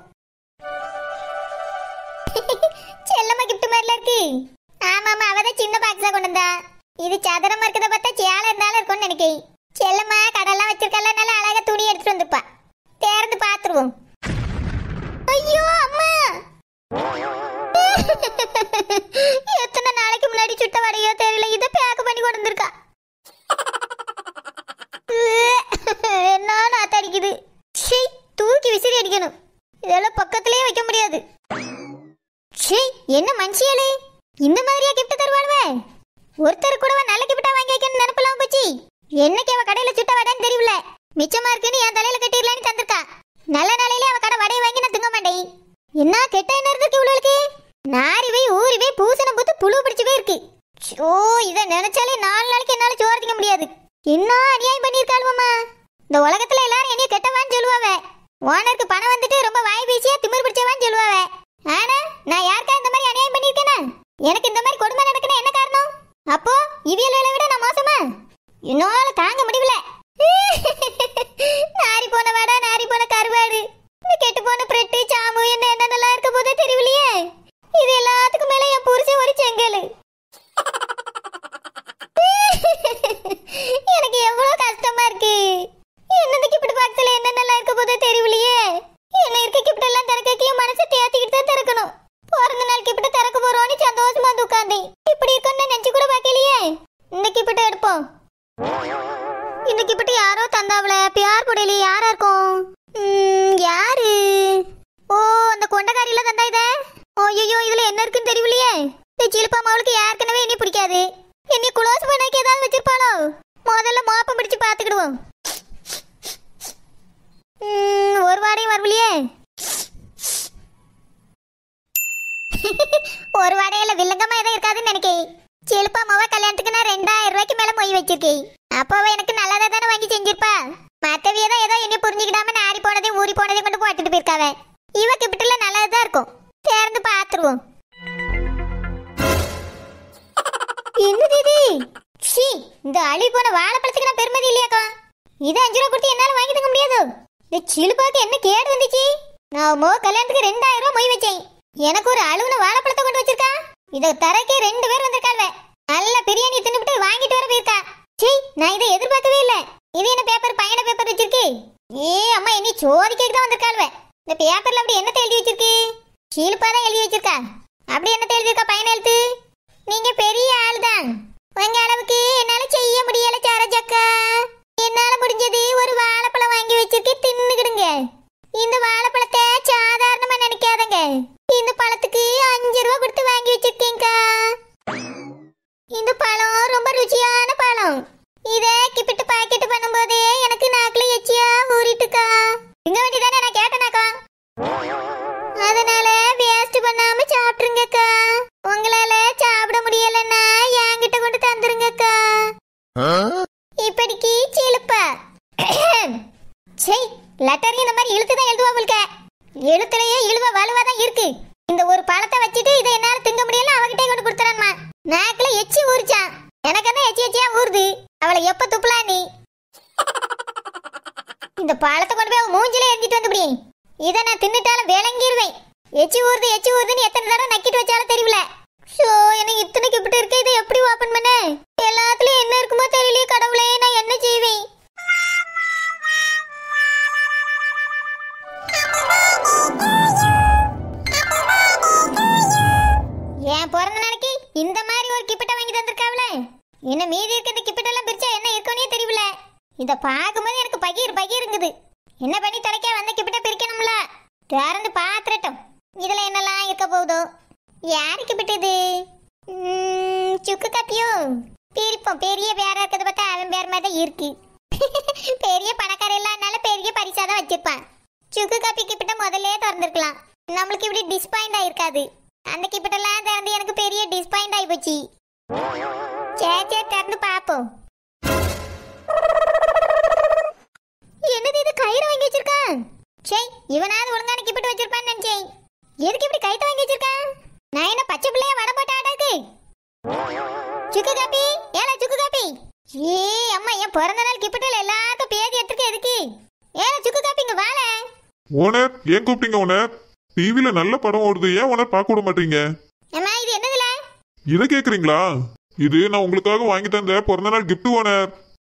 செல்லம்மா கிஃப்ட் மாதிரில இருக்கு. ஆமாமா, அவதான் சின்ன பாக்ஸா கொண்டு வந்தா. இது சதுரமா இருக்கத பார்த்தா சேலை இருந்தாலும் இருக்கும்னு நினைக்கிறேன். செல்லம்மா கடெல்லாம் வச்சிருக்கல, நல்லா அழகா துணி எடுத்துட்டு வந்துப்பா. திறந்து பாத்துருவோம். ஐயோ அம்மா, எத்தனை இந்த மாதிரியா கிஃப்ட் தருவாளுவே? ஒருத்தர் கூடவா நல்ல கிஃப்டா வாங்கி வைக்கணும்னு நினைப்பலாம் போச்சு. என்னைக்கு அவ கடையில சுட்ட வடைன்னு தெரியல, மிச்சமா இருக்குன்னு என் தலையில கட்டிடலான்னு தந்திருக்கா. நல்ல நாளையிலே அவ கடை வடையை வாங்கி நான் திங்க மாட்டேன். என்ன கெட்ட என்ன இருக்கு இவளுக்கு? நாரி போய் ஊறி போய் பூசணம் பூத்து புழு பிடிச்சு போய் இருக்கு. ஓ, இதை நினைச்சாலே நாலு நாளைக்கு என்னால சோறு திங்க முடியாது. என்ன அநியாயம் பண்ணியிருக்காளுமா? இந்த உலகத்துல எல்லாரும் என்னைய கெட்டவான்னு சொல்லுவாவ. ஓனருக்கு பணம் வந்துட்டு ரொம்ப வாய் பேசியா திமிர் பிடிச்சவான்னு சொல்லுவாவ. ஆனா நான் யாருக்கா இந்த மாதிரி அநியாயம் பண்ணியிருக்கேனா? எனக்கு இந்த மாதிரி கொடுமை நடக்கணும் என்ன காரணம்? அப்போ இவியல்களை விட நான் மோசமா? என்னால தாங்க முடியல. நாரி போன வடை, நாரி போன கருவாடு, இந்த கெட்டு போன பிரெட்டு, சாமு, என்ன என்னென்னலாம் இருக்க போதே தெரியலையே. இது எல்லாத்துக்கும் மேல என் புருஷன் ஒரு செங்கல். எனக்கு எவ்வளவு கஷ்டமா இருக்கு. என்னது கிப்ட் பாக்ஸ்ல என்னென்னலாம் இருக்க போதே தெரியலையே. என்ன இருக்க கிப்ட் எல்லாம் திறக்க மனசை தேத்திக்கிட்டு தான் திறக்கணும். பிறந்த நாள் கிப்ட் திறக்க போறோம்னு சந்தோஷமா வந்து உட்கார்ந்தேன். இப்படி இருக்குன்னு நினைச்சு கூட பார்க்கலையே. இந்த கிப்ட் எடுப்போம். இந்த கிப்ட் யாரோ தந்தாவல, பியார் புடையில யாரா இருக்கும்? யாரு? ஓ, அந்த கொண்டக்காரியில தந்தா இத. ஐயோ, இதுல என்ன இருக்குன்னு தெரியலையே. இந்த சிலுப்பா மாவுளுக்கு ஏற்கனவே என்னை பிடிக்காது. என்னை குளோஸ் பண்ணக்கு ஏதாவது வச்சிருப்பாளோ? முதல்ல மோப்பம் பிடிச்சு பாத்துக்கிடுவோம். ஒரு வாடையும் வரலையே. ஒரு வாடையில வில்லங்கமா எதுவும் இருக்காதுன்னு நினைக்கேன். சிலுப்பா மாவ கல்யாணத்துக்கு நான் ரெண்டாயிரம் ரூபாய்க்கு மேல மொய் வச்சிருக்கேன். அப்பவே எனக்கு நல்லதா தானே வாங்கி செஞ்சிருப்பா. மத்தவியதான் ஏதோ என்ன புரிஞ்சுக்கிடாம நாரி போனதையும் ஊறி போனதையும் கொண்டு போட்டுட்டு போயிருக்காவ. இவ கிப்ட்ல நல்லதுதான் இருக்கும். தேர்ந்து பாத்துருவோம். என்னது இது? சி, இந்த அழி போன வாழைப்பழத்துக்கு நான் பெருமதி இல்லையாக்கா? இது அஞ்சு ரூபா கொடுத்து என்னால வாங்கி தங்க முடியாது. இந்த சிலுப்பாக்கு என்ன கேடு வந்துச்சு? நான் மோ கல்யாணத்துக்கு ரெண்டாயிரம் ரூபாய் மொய் வச்சேன். எனக்கு ஒரு அழுவுன வாழைப்பழத்தை கொண்டு வச்சிருக்கா. இதை தரக்கே ரெண்டு பேர் வந்திருக்காள்வ. நல்ல பிரியாணி தின்னுபிட்டு வாங்கிட்டு வர போயிருக்கா. சீ, நான் இதை எதிர்பார்க்கவே இல்லை. இது என்ன பேப்பர், பயண பேப்பர் வச்சிருக்கு? ஏ அம்மா, என்னை சோதிக்க தான் வந்திருக்காள்வ. இந்த பேப்பர்ல அப்படி என்னத்தை எழுதி வச்சிருக்கு? சிலுப்பா தான் எழுதி வச்சிருக்கா. அப்படி என்னத்தை எழுதிருக்கா பயண எழுத்து? நீங்க பெரிய ஆள் தான், உங்க அளவுக்கு என்னால செய்ய முடியல சரோஜக்கா. என்னால முடிஞ்சது ஒரு வாழைப்பழம் வாங்கி வச்சிருக்கே, தின்னுக்கிடுங்க. இந்த வாழைப்பழத்தை சாதாரணமா நினைக்காதங்க. இந்த பழத்துக்கு அஞ்சு ரூபா கொடுத்து வாங்கி வச்சிருக்கேங்கக்கா. இந்த பழம் ரொம்ப ருச்சியான பழம். இத கிப்பிட்டு பாக்கெட் பண்ணும்போதே எனக்கு நாக்குல எச்சியா ஊறிட்டுக்கா. இங்க வேண்டிதானே நான் கேட்டேனாக்கா. அதனால வேஸ்ட் பண்ணாம சாப்பிட்டுருங்கக்கா. உங்களால சாப்பிட முடியலன்னா என்கிட்ட கொண்டு தந்துருங்கக்கா. இப்படிக்கு சிலுப்பா. சரி, லெட்டர் இந்த மாதிரி இழுத்துதான் எழுதுவாங்க. எழுத்துலயே இழுவ வலுவாதான் இருக்கு. இந்த ஒரு பழத்தை வச்சுட்டு இதை என்னால திங்க முடியல, அவகிட்டே கொண்டு கொடுத்துறான்மா. நாக்குல எச்சி ஊறிச்சான். எனக்கு தான் எச்சி எச்சியா ஊறுது. அவளை எப்ப துப்புலா நீ? இந்த பழத்தை கொண்டு போய் அவன் மூஞ்சில எரிஞ்சிட்டு வந்துபடி. இதை நான் தின்னுட்டாலும் விளங்கிடுவேன். எச்சி ஊறுது எச்சி ஊறுதுன்னு எத்தனை தடவை நக்கிட்டு வச்சாலும் தெரியல. ஷோ, எனக்கு இத்தனை கிப்ட் இருக்கு. இதை எப்படி ஓபன் பண்ண? எல்லாத்துலயும் என்ன இருக்குமோ தெரியலையே கடவுளே, நான் என்ன செய்வேன்? என் பிறந்த நாளைக்கு இந்த மாதிரி ஒரு கிப்பிட்ட வாங்கி தந்திருக்காவல. என்ன மீதி இருக்க இந்த கிப்பிட்டெல்லாம் பிரிச்சா என்ன இருக்குன்னே தெரியல. இத பாக்கும்போது எனக்கு பகீர் பகீருங்குது. என்ன பண்ணி தொலைக்க வந்த கிப்பிட்ட பிரிக்கணும்ல. திறந்து பாத்துறட்டும் இதுல என்னெல்லாம் இருக்க போகுதோ. யாரு கிப்பிட்ட இது? சுக்கு காப்பியோ? பிரிப்போம். பெரிய பேரா இருக்கிறத பார்த்தா அவன் பேர் மாதிரி தான் இருக்கு. பெரிய பணக்கார இல்லாதனால பெரிய பரிசாதான் வச்சிருப்பான். சுக்கு காப்பி கிப்பிட்ட முதல்ல திறந்துருக்கலாம். நம்மளுக்கு இப்படி டிஸ்பாயிண்ட் ஆயிருக்காது. அந்த கிப்பிட்டெல்லாம் திறந்து எனக்கு பெரிய டிஸ்பாயிண்ட் ஆகி போச்சு. சரி சரி, திறந்து பாப்போம். என்னது இது? கயிறு வாங்கி வச்சிருக்கான். சரி, இவனாவது ஒழுங்கான கிப்பிட்டு வச்சிருப்பான்னு நினைச்சேன். எதுக்கு இப்படி கைத்த வாங்கி வச்சிருக்கான்? நான் என்ன பச்சை பிள்ளைய வட போட்ட ஆடாக்கு? சுக்கு காப்பி, ஏல சுக்கு காப்பி. ஏ அம்மா, என் பிறந்த நாள் கிப்பிட்டல எல்லாருக்கும் பேதி எடுத்துக்க எதுக்கு? ஏல சுக்கு காப்பி, இங்க வாழ. ஓனர், ஏன் கூப்பிட்டீங்க ஓனர்? டிவில நல்ல படம் ஓடுது, ஏன் ஓனர் பார்க்க விட மாட்டீங்க? அம்மா, இது என்னதுல? இத கேக்குறீங்களா? இது நான் உங்களுக்காக வாங்கி தந்த பிறந்த நாள் கிஃப்ட் ஓனர்.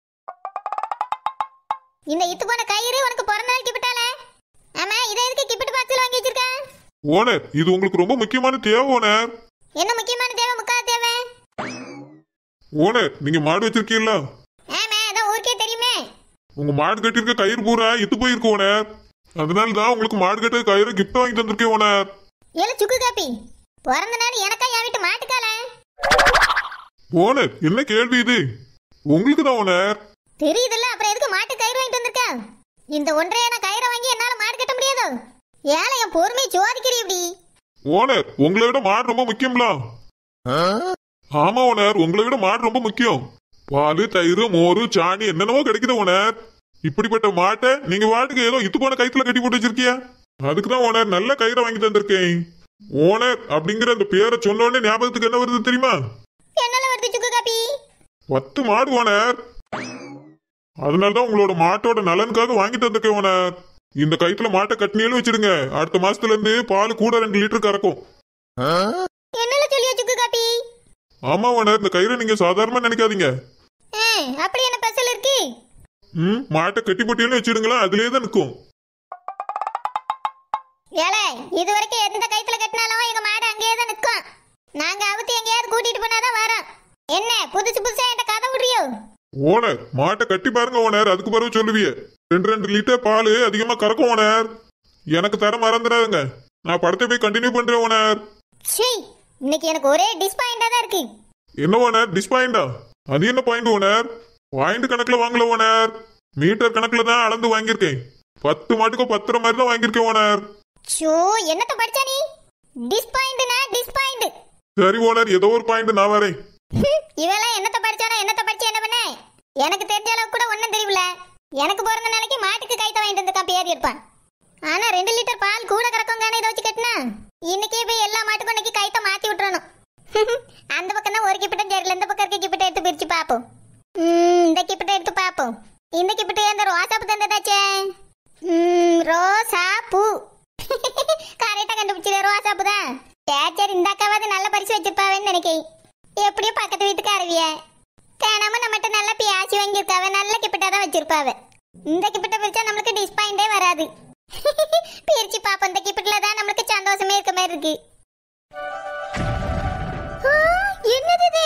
இந்த இத்து போன கயிறு உனக்கு பிறந்த நாள் கிஃப்ட்டால? அம்மா, இத எதுக்கு கிஃப்ட் பாக்ஸ்ல வாங்கி வச்சிருக்க? ஓனர், இது உங்களுக்கு ரொம்ப முக்கியமான தேவை ஓனர். என்ன முக்கியமான தேவை? முக்காத தேவை. ஓனர், நீங்க மாடு வச்சிருக்கீங்களா? ஆமா, அதான் ஊருக்கே தெரியுமே. உங்க மாடு கட்டிருக்க கயிறு பூரா இத்து போயிருக்கு ஓனர். அதனால தான் உங்களுக்கு மாடு கட்ட கயிறு கிஃப்ட் வாங்கி தந்திருக்கேன் ஓனர். ஏல சுக்கு காப்பி, பிறந்த நாள் எனக்கா என் வீட்டு மாட்டுக்கால? ஓனர் என்ன கேள்வி இது? உங்களுக்கு தான் ஓனர். தெரியுதுல்ல, அப்புறம் எதுக்கு மாட்டு கயிறு வாங்கிட்டு வந்திருக்க? இந்த ஒன்றையான கயிறை வாங்கி என்னால மாடு கட்ட முடியாது. ஏழை என் பொறுமையை சோதிக்கிறீ இப்படி. ஓனர் உங்களை விட மாடு ரொம்ப முக்கியம்ல. ஆமா ஓனர், உங்களை விட மாடு ரொம்ப முக்கியம். பால், தயிர், மோரு, சாணி என்னென்னவோ கிடைக்குது ஓனர். இப்படிப்பட்ட மாட்டை நீங்க வாட்டுக்கு ஏதோ இது போன கயிற்றுல கட்டி போட்டு வச்சிருக்கியா? அதுக்குதான் ஓனர் நல்ல கயிறை வாங்கி தந்திருக்கேன். ஓனர் அப்படிங்கிற அந்த பேரை சொன்ன உடனே ஞாபகத்துக்கு என்ன வருது தெரியுமா? என்னால வருது சுக்கு காப்பி. பத்து மாடு ஓனர். அதனாலதான் உங்களோட மாட்டோட நலனுக்காக வாங்கி தந்திருக்கேன் ஓனர். இந்த கயிற்றுல மாட்டை கட்டினியும் வச்சிருங்க. அடுத்த மாசத்துல இருந்து பால் கூட ரெண்டு லிட்டர் கறக்கும். என்னால சொல்லியா சுக்கு காப்பி? ஆமா ஓனர், இந்த கயிறை நீங்க சாதாரணமா நினைக்காதீங்க. அப்படி என்ன பசல் இருக்கு? ம் மாட்டை கட்டி போட்டியும் வச்சிடுங்களா, அதுலயே தான் நிற்கும். ஏலே, இது வரைக்கும் எந்த கயித்துல கட்டினாலும் எங்க மாடு அங்கேயே தான் நிற்கும். நாங்க அவுத்து எங்கேயாவது கூட்டிட்டு போனாதான் வரோம். என்ன புதுசு புதுசா என்கிட்ட கதை விடுறியோ? ஓனர் மாட்டை கட்டி பாருங்க ஓனர், அதுக்கு பிறகு சொல்லுவிய. ரெண்டு ரெண்டு லிட்டர் பால் அதிகமா கறக்கும் ஓனர். எனக்கு தர மறந்துடாதுங்க. நான் படத்தை போய் கண்டினியூ பண்றேன் ஓனர். சீ, இன்னைக்கு எனக்கு ஒரே டிஸ்பாயிண்டா தான் இருக்கு. என்ன ஓனர் டிஸ்பாயிண்டா? அது என்ன பாயிண்ட் ஓனர்? பாயிண்ட் கணக்குல வாங்கல ஓனர், மீட்டர் கணக்குல தான் அளந்து வாங்கியிருக்கேன். பத்து மாட்டுக்கும் பத்திர மாதிரி தான் வாங்கியிருக்கேன் ஓனர். சோ, என்னத்த படிச்சா நீ? டிஸ்பாயிண்ட்னா டிஸ்பாயிண்ட். சரி ஓனர், ஏதோ ஒரு பாயிண்ட் நான் வரேன். இவெல்லாம் என்னத்த படிச்சானோ என்னத்த படிச்சு என்ன பண்ண? எனக்கு தெரிஞ்ச அளவுக்கு கூட ஒண்ணும் தெரியல. எனக்கு பிறந்த நாளைக்கு மாட்டுக்கு கைத்த வாங்கிட்டு வந்து பேர் இருப்பான். ஆனா ரெண்டு லிட்டர் பால் கூட கறக்குங்கானே இதை வச்சு கட்டினா இன்னைக்கே போய் எல்லா மாட்டுக்கும் இன்னைக்கு கைத்த மாத்தி விட்டுறணும். அந்த பக்கம் தான் ஒரு கிப்பிட்டம் சரியில்லை, இந்த பக்கம் இருக்க கிப்பிட்ட எடுத்து பிரிச்சு பார்ப்போம். இந்த கிப்பிட்ட எடுத்து பார்ப்போம். இந்த கிப்பிட்ட அந்த ரோசாப்பு தந்ததாச்சே. ரோசா பூ கரெக்டா கண்டுபிடிச்சது, ரோசாப்பு தான். டேச்சர் இந்த அக்காவது நல்ல பரிசு வச்சிருப்பாவேன்னு நினைக்கிறேன். எப்படியும் பக்கத்து வீட்டுக்கு அறிவிய தேனாம நம்மகிட்ட நல்ல பியாசி வாங்கியிருக்காவ, நல்ல கிப்பிட்டா தான் வச்சிருப்பாவ. இந்த கிப்பிட்ட பிரிச்சா நம்மளுக்கு டிஸ்பாயிண்டே வராது. பிரிச்சு பாப்போம், இந்த கிப்பிட்ல தான் நம்மளுக்கு சந்தோஷமே இருக்க மாதிரி இருக்கு. என்னது இது?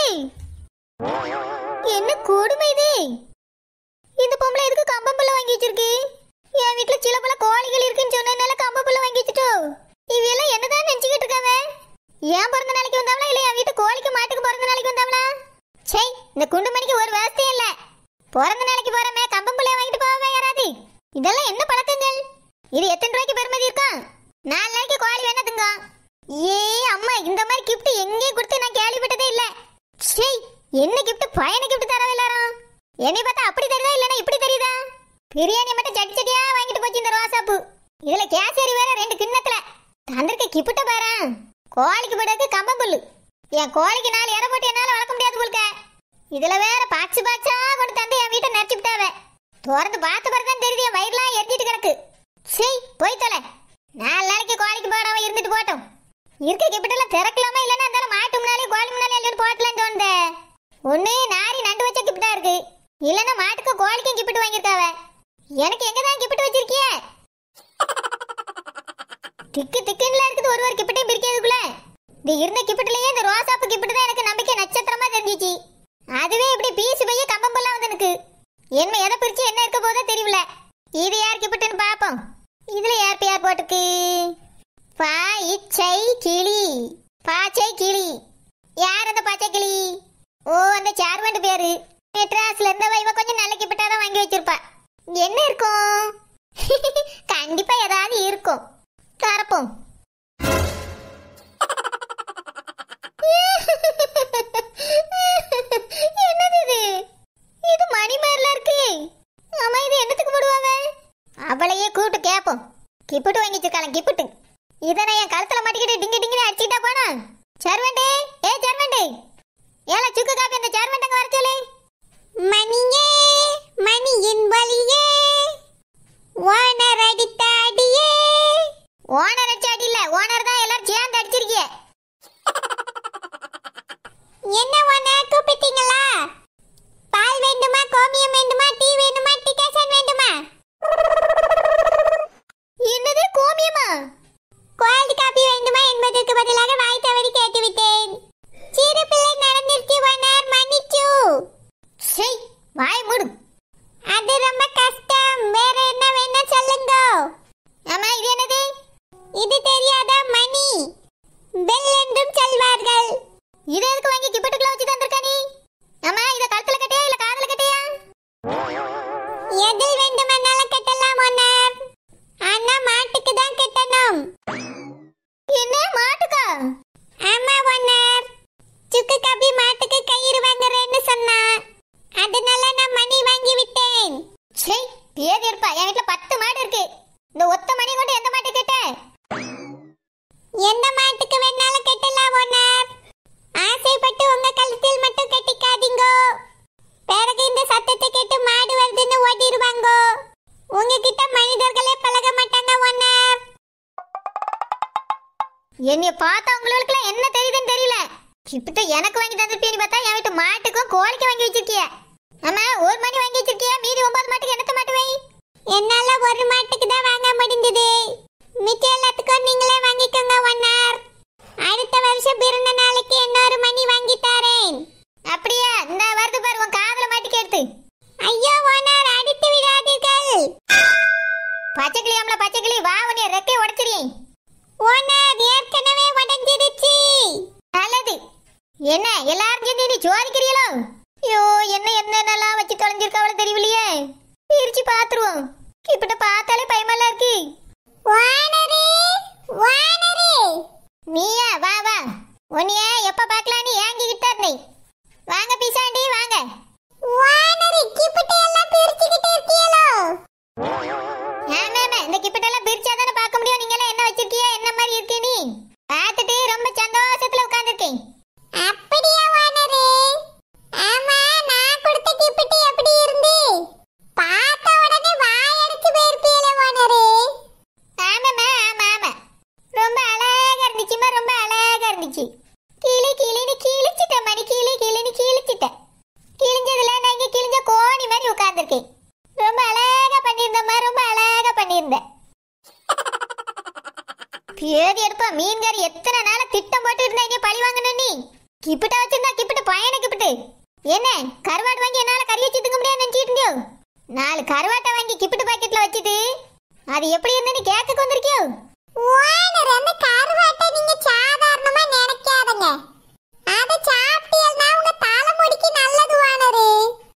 என்ன கொடுமை இது? இந்த பொம்பளை எதுக்கு கம்பம்புல்ல வாங்கி வச்சிருக்கு? என் வீட்டுல சில பல கோழிகள் இருக்குன்னு சொன்னதுனால கம்பம்புல்ல வாங்கி வச்சுட்டோ? இவையெல்லாம் என்னதான் நினைச்சுக்கிட்டு இருக்காவ? ஏன் பிறந்த நாளைக்கு வந்தாவளா இல்ல என் வீட்டு கோழிக்கு மாட்டுக்கு பிறந்த நாளைக்கு வந்தாவளா? சே, இந்த குண்டு மணிக்கு ஒரு வாஸ்தே இல்ல. பிறந்த நாளைக்கு போறமே கம்பம்புல்ல வாங்கிட்டு போவே யாராது? இதெல்லாம் என்ன பழக்கங்கள்? இது எத்தனை ரூபாய்க்கு பெருமதி இருக்கும்? நாலு நாளைக்கு கோழி வேணா திங்க. ஏ அம்மா, இந்த மாதிரி கிஃப்ட் எங்கேயும் கொடுத்து நான் கேள்விப்பட்டதே இல்ல. சே, என்ன கிஃப்ட்? பயண கிஃப்ட் தரவே எல்லாரும். என்னை பார்த்தா அப்படி தெரியுதா இல்லைன்னா இப்படி தெரியுதா? பிரியாணி மட்டும் சட்டி சட்டியா வாங்கிட்டு போச்சு இந்த ரோசாப்பூ. இதுல கேசரி வேற ரெண்டு கிண்ணத்துல தந்திருக்க கிப்பிட்ட பாரு. கோழிக்கு போடுறதுக்கு கம்பம்புல்லு. என் கோழிக்கு நாலு இற போட்டு என்னால வளர்க்க முடியாது போல்க. இதுல வேற பாக்ஸ் பாக்ஸா கொண்டு தந்து என் வீட்டை நினைச்சு விட்டாவ. திறந்து பார்த்து பிறகுதான் தெரியுது என் வயிறுலாம் எரிஞ்சிட்டு கிடக்கு. சரி போய் தொலை. நாலு நாளைக்கு கோழிக்கு போடாம இருந்துட்டு போட்டோம். இருக்க கிப்பிட்டெல்லாம் திறக்கலாமா இல்லைன்னா இருந்தாலும் மாட்டு முன்னாலே கோழி முன்னாலே எல்லாம் போட்டலான்னு தோணுது. ஒண்ணு நாரி நண்டு வச்ச கிப்பிட்டா இருக்கு, இல்லைன்னா மாட்டுக்கு கோழிக்கும் கிப்பிட்டு வாங்கியிருக்காவ. எனக்கு எங்கதான் கிப்பிட்டு வச்சிருக்கிய? திக்கு திக்குன்னு இருக்குது ஒரு ஒரு கிப்பிட்டையும் பிரிக்கிறதுக்குள்ள. இந்த இருந்த கிப்பிட்டுலயே இந்த ரோசாப்பு கிப்பிட்டு தான் எனக்கு நம்பிக்கை நட்சத்திரமா தெரிஞ்சிச்சு. அதுவே இப்படி பீசு பைய கம்பம்பெல்லாம் வந்து எனக்கு என்ன எதை பிரிச்சு என்ன இருக்க போதோ தெரியல. இது யார் கிப்பிட்டுன்னு பாப்போம். இதுல யார் பேர் போட்டுக்கு? பாச்சை கிளி. பாச்சை கிளி யார் அந்த பாச்சை கிளி? ஓ, அந்த சார்வண்டு பேரு. மெட்ராஸ்ல இருந்தவ இவ கொஞ்சம் நல்ல கிப்பிட்டாதான் வாங்கி வச்சிருப்பா. என்ன இருக்கும்? கண்டிப்பா ஏதாவது இருக்கும். தரப்போம். என்னது இது? இது மணி மாதிரில இருக்கு. ஆமா, இது என்னத்துக்கு போடுவாங்க? அவளையே கூப்பிட்டு கேப்போம். கிப்பிட்டு வாங்கி வச்சிருக்காங்க கிப்பிட்டு. இதை நான் என் கழுத்துல மாட்டிக்கிட்டு டிங்கி டிங்கி அடிச்சுட்டா போனா. சர்வண்டே, ஏ சர்வண்டே, ஏல சுக்கு காப்பி அந்த சர்வண்டங்க வர சொல்லு. மணியே மணியின் வலியே ஓனர் அடித்த அடியே. ஓனர் அடிச்ச அடி இல்ல, ஓனர் தான் எல்லாரும் சேர்ந்து அடிச்சிருக்கீங்க. என்ன ஓனர் கூப்பிட்டீங்களா? பால் வேண்டுமா, கோமியம் வேண்டுமா, டீ வேண்டுமா, டிகாஷன் வேண்டுமா? என்னது கோமியமா? கோல்ட் காபி வேண்டுமா என்பதற்கு பதிலாக வாய் தவறி கேட்டுவிட்டேன். சிறு பிள்ளை நடந்துருச்சு ஓனர், மன்னிச்சு. சே, வாய் மூடு. அது ரொம்ப கஷ்டம். வேற என்ன வேணும் சொல்லுங்க. ஆமா, இது என்னது? இது தெரியாத மணி வாங்கி கிப்பட்டுக்குள்ள வச்சு தந்திருக்க நீ? அம்மா இத கழுத்துல கட்டியா இல்ல காதுல கட்டியா? எதில் வேண்டுமானாலும் கட்டலாம் ஓனர். ஆனா மாட்டுக்கு தான் கட்டணும். என்ன மாட்டுக்கா? ஆமா ஓனர். சுக்கு காபி மாட்டுக்கு கயிறு வாங்குறேன்னு சொன்னா. அதனால நான் மணி வாங்கி விட்டேன். சே, பேதி இருப்பா. என் வீட்ல பத்து மாடு இருக்கு. இந்த ஒத்த மணி கொண்டு எந்த மாட்டு கேட்ட? எந்த மாட்டுக்கு வேணாலும் கட்டலாம் ஓனர். ஆசைப்பட்டு உங்க கழுத்தில் மட்டும் கட்டிக்காதீங்க. பிறகு இந்த சத்தத்தை கேட்டு மாடு வருதுன்னு ஓடிடுவாங்க. உங்ககிட்ட மனிதர்களே பழக மாட்டாங்க ஓனர். என்னைய பார்த்தா உங்களுக்கு என்ன தெரியுதுன்னு தெரியல. இப்ப எனக்கு வாங்கி தந்திருப்பீன்னு பார்த்தா என் வீட்டு மாட்டுக்கும் கோழிக்கு வாங்கி வச்சிருக்கிய. அம்மா ஒரு மணி வாங்கி வச்சிருக்கிய, மீதி ஒன்பது மாட்டுக்கு என்னத்த மாட்டு வை? என்னால ஒரு மாட்டுக்கு தான் வாங்க முடிஞ்சது. மிச்சம் எல்லாத்துக்கும் நீங்களே வாங்கிக்கோங்க ஓனர். அடுத்த வருஷம் பிறந்த நாளைக்கு இன்னொரு மணி வாங்கி தரேன். அப்படியே இந்த வருது பாரு உன் காதுல மாட்டிக்கு எடுத்து. ஐயோ ஓனர், அடித்து விடாதீர்கள். பச்சைக்கிளி அம்ல பச்சைக்கிளி, வா உன்னை ரெக்கை உடைச்சிரேன். ஓனர் ஏற்கனவே உடைஞ்சிருச்சு. நல்லது. என்ன எல்லாரும் சேர்ந்து நீ சோதிக்கிறீங்களோ? ஐயோ என்ன என்னென்னலாம் வச்சு தொலைஞ்சிருக்காவள தெரியலையே. பிரிச்சு பாத்துருவோம். இப்பட்ட பார்த்தாலே பயமெல்லாம் இருக்கு. ஓனரே ஓனரே, நீயா? வா வா. உன்னைய எப்ப பார்க்கலாம் நீ ஏங்கிக்கிட்டே இருந்தே. வாங்க பிசாண்டி வாங்க. ஓனரே கிப்பட்ட எல்லாம் பிரிச்சுக்கிட்டே இருக்கீங்களோ? ஆமா ஆமா, இந்த கிப்பட்ட எல்லாம் பிரிச்சாதானே பார்க்க முடியும். நீங்க எல்லாம் என்ன வச்சிருக்கீங்க, என்ன மாதிரி இருக்கீ நீ? பார்த்துட்டு ரொம்ப சந்தோஷத்துல உட்கார்ந்திருக்கேன். அப்படியே ஓனரே? ஆமா, நான் கொடுத்த கிப்பட்ட எப்படி இருந்து? பார்த்த உடனே வாய் அடிச்சு போயிருப்பீங்களே ஓனரே. ஆமாமா ஆமா ஆமா, ரொம்ப அழகா இருந்துச்சுமா, ரொம்ப அழகா இருந்துச்சு. கிளி கிளின்னு கிழிச்சிட்ட மணி, கிளி கிளின்னு கிழிச்சிட்ட. கிழிஞ்சதுல நான் இங்க கிழிஞ்ச கோணி மாதிரி உட்கார்ந்துருக்கேன். ரொம்ப அழகா பண்ணியிருந்தம்மா, ரொம்ப அழகா பண்ணியிருந்த. பேதி எடுப்பா மீன்காரி, எத்தனை நாள திட்டம் போட்டு இருந்தா இங்க பழி வாங்கணும் நீ. கிப்பிட்ட வச்சிருந்தா கிப்பிட்டு பையனை கிப்பிட்டு. என்ன கருவாடு வாங்கி என்னால கறி வச்சு திங்க முடியாது நினைச்சிட்டு இருந்தியோ? நாலு கருவாட்டை வாங்கி கிப்பிட்டு பாக்கெட்ல வச்சுட்டு அது எப்படி இருந்தேன்னு கேட்க வந்திருக்கியோ? ஓனர், அந்த கருவாட்டை நீங்க சாதாரணமா நினைக்காதங்க. அத சாப்பிட்டீங்கன்னா உங்க தலைமுடிக்கு நல்லது ஓனரே.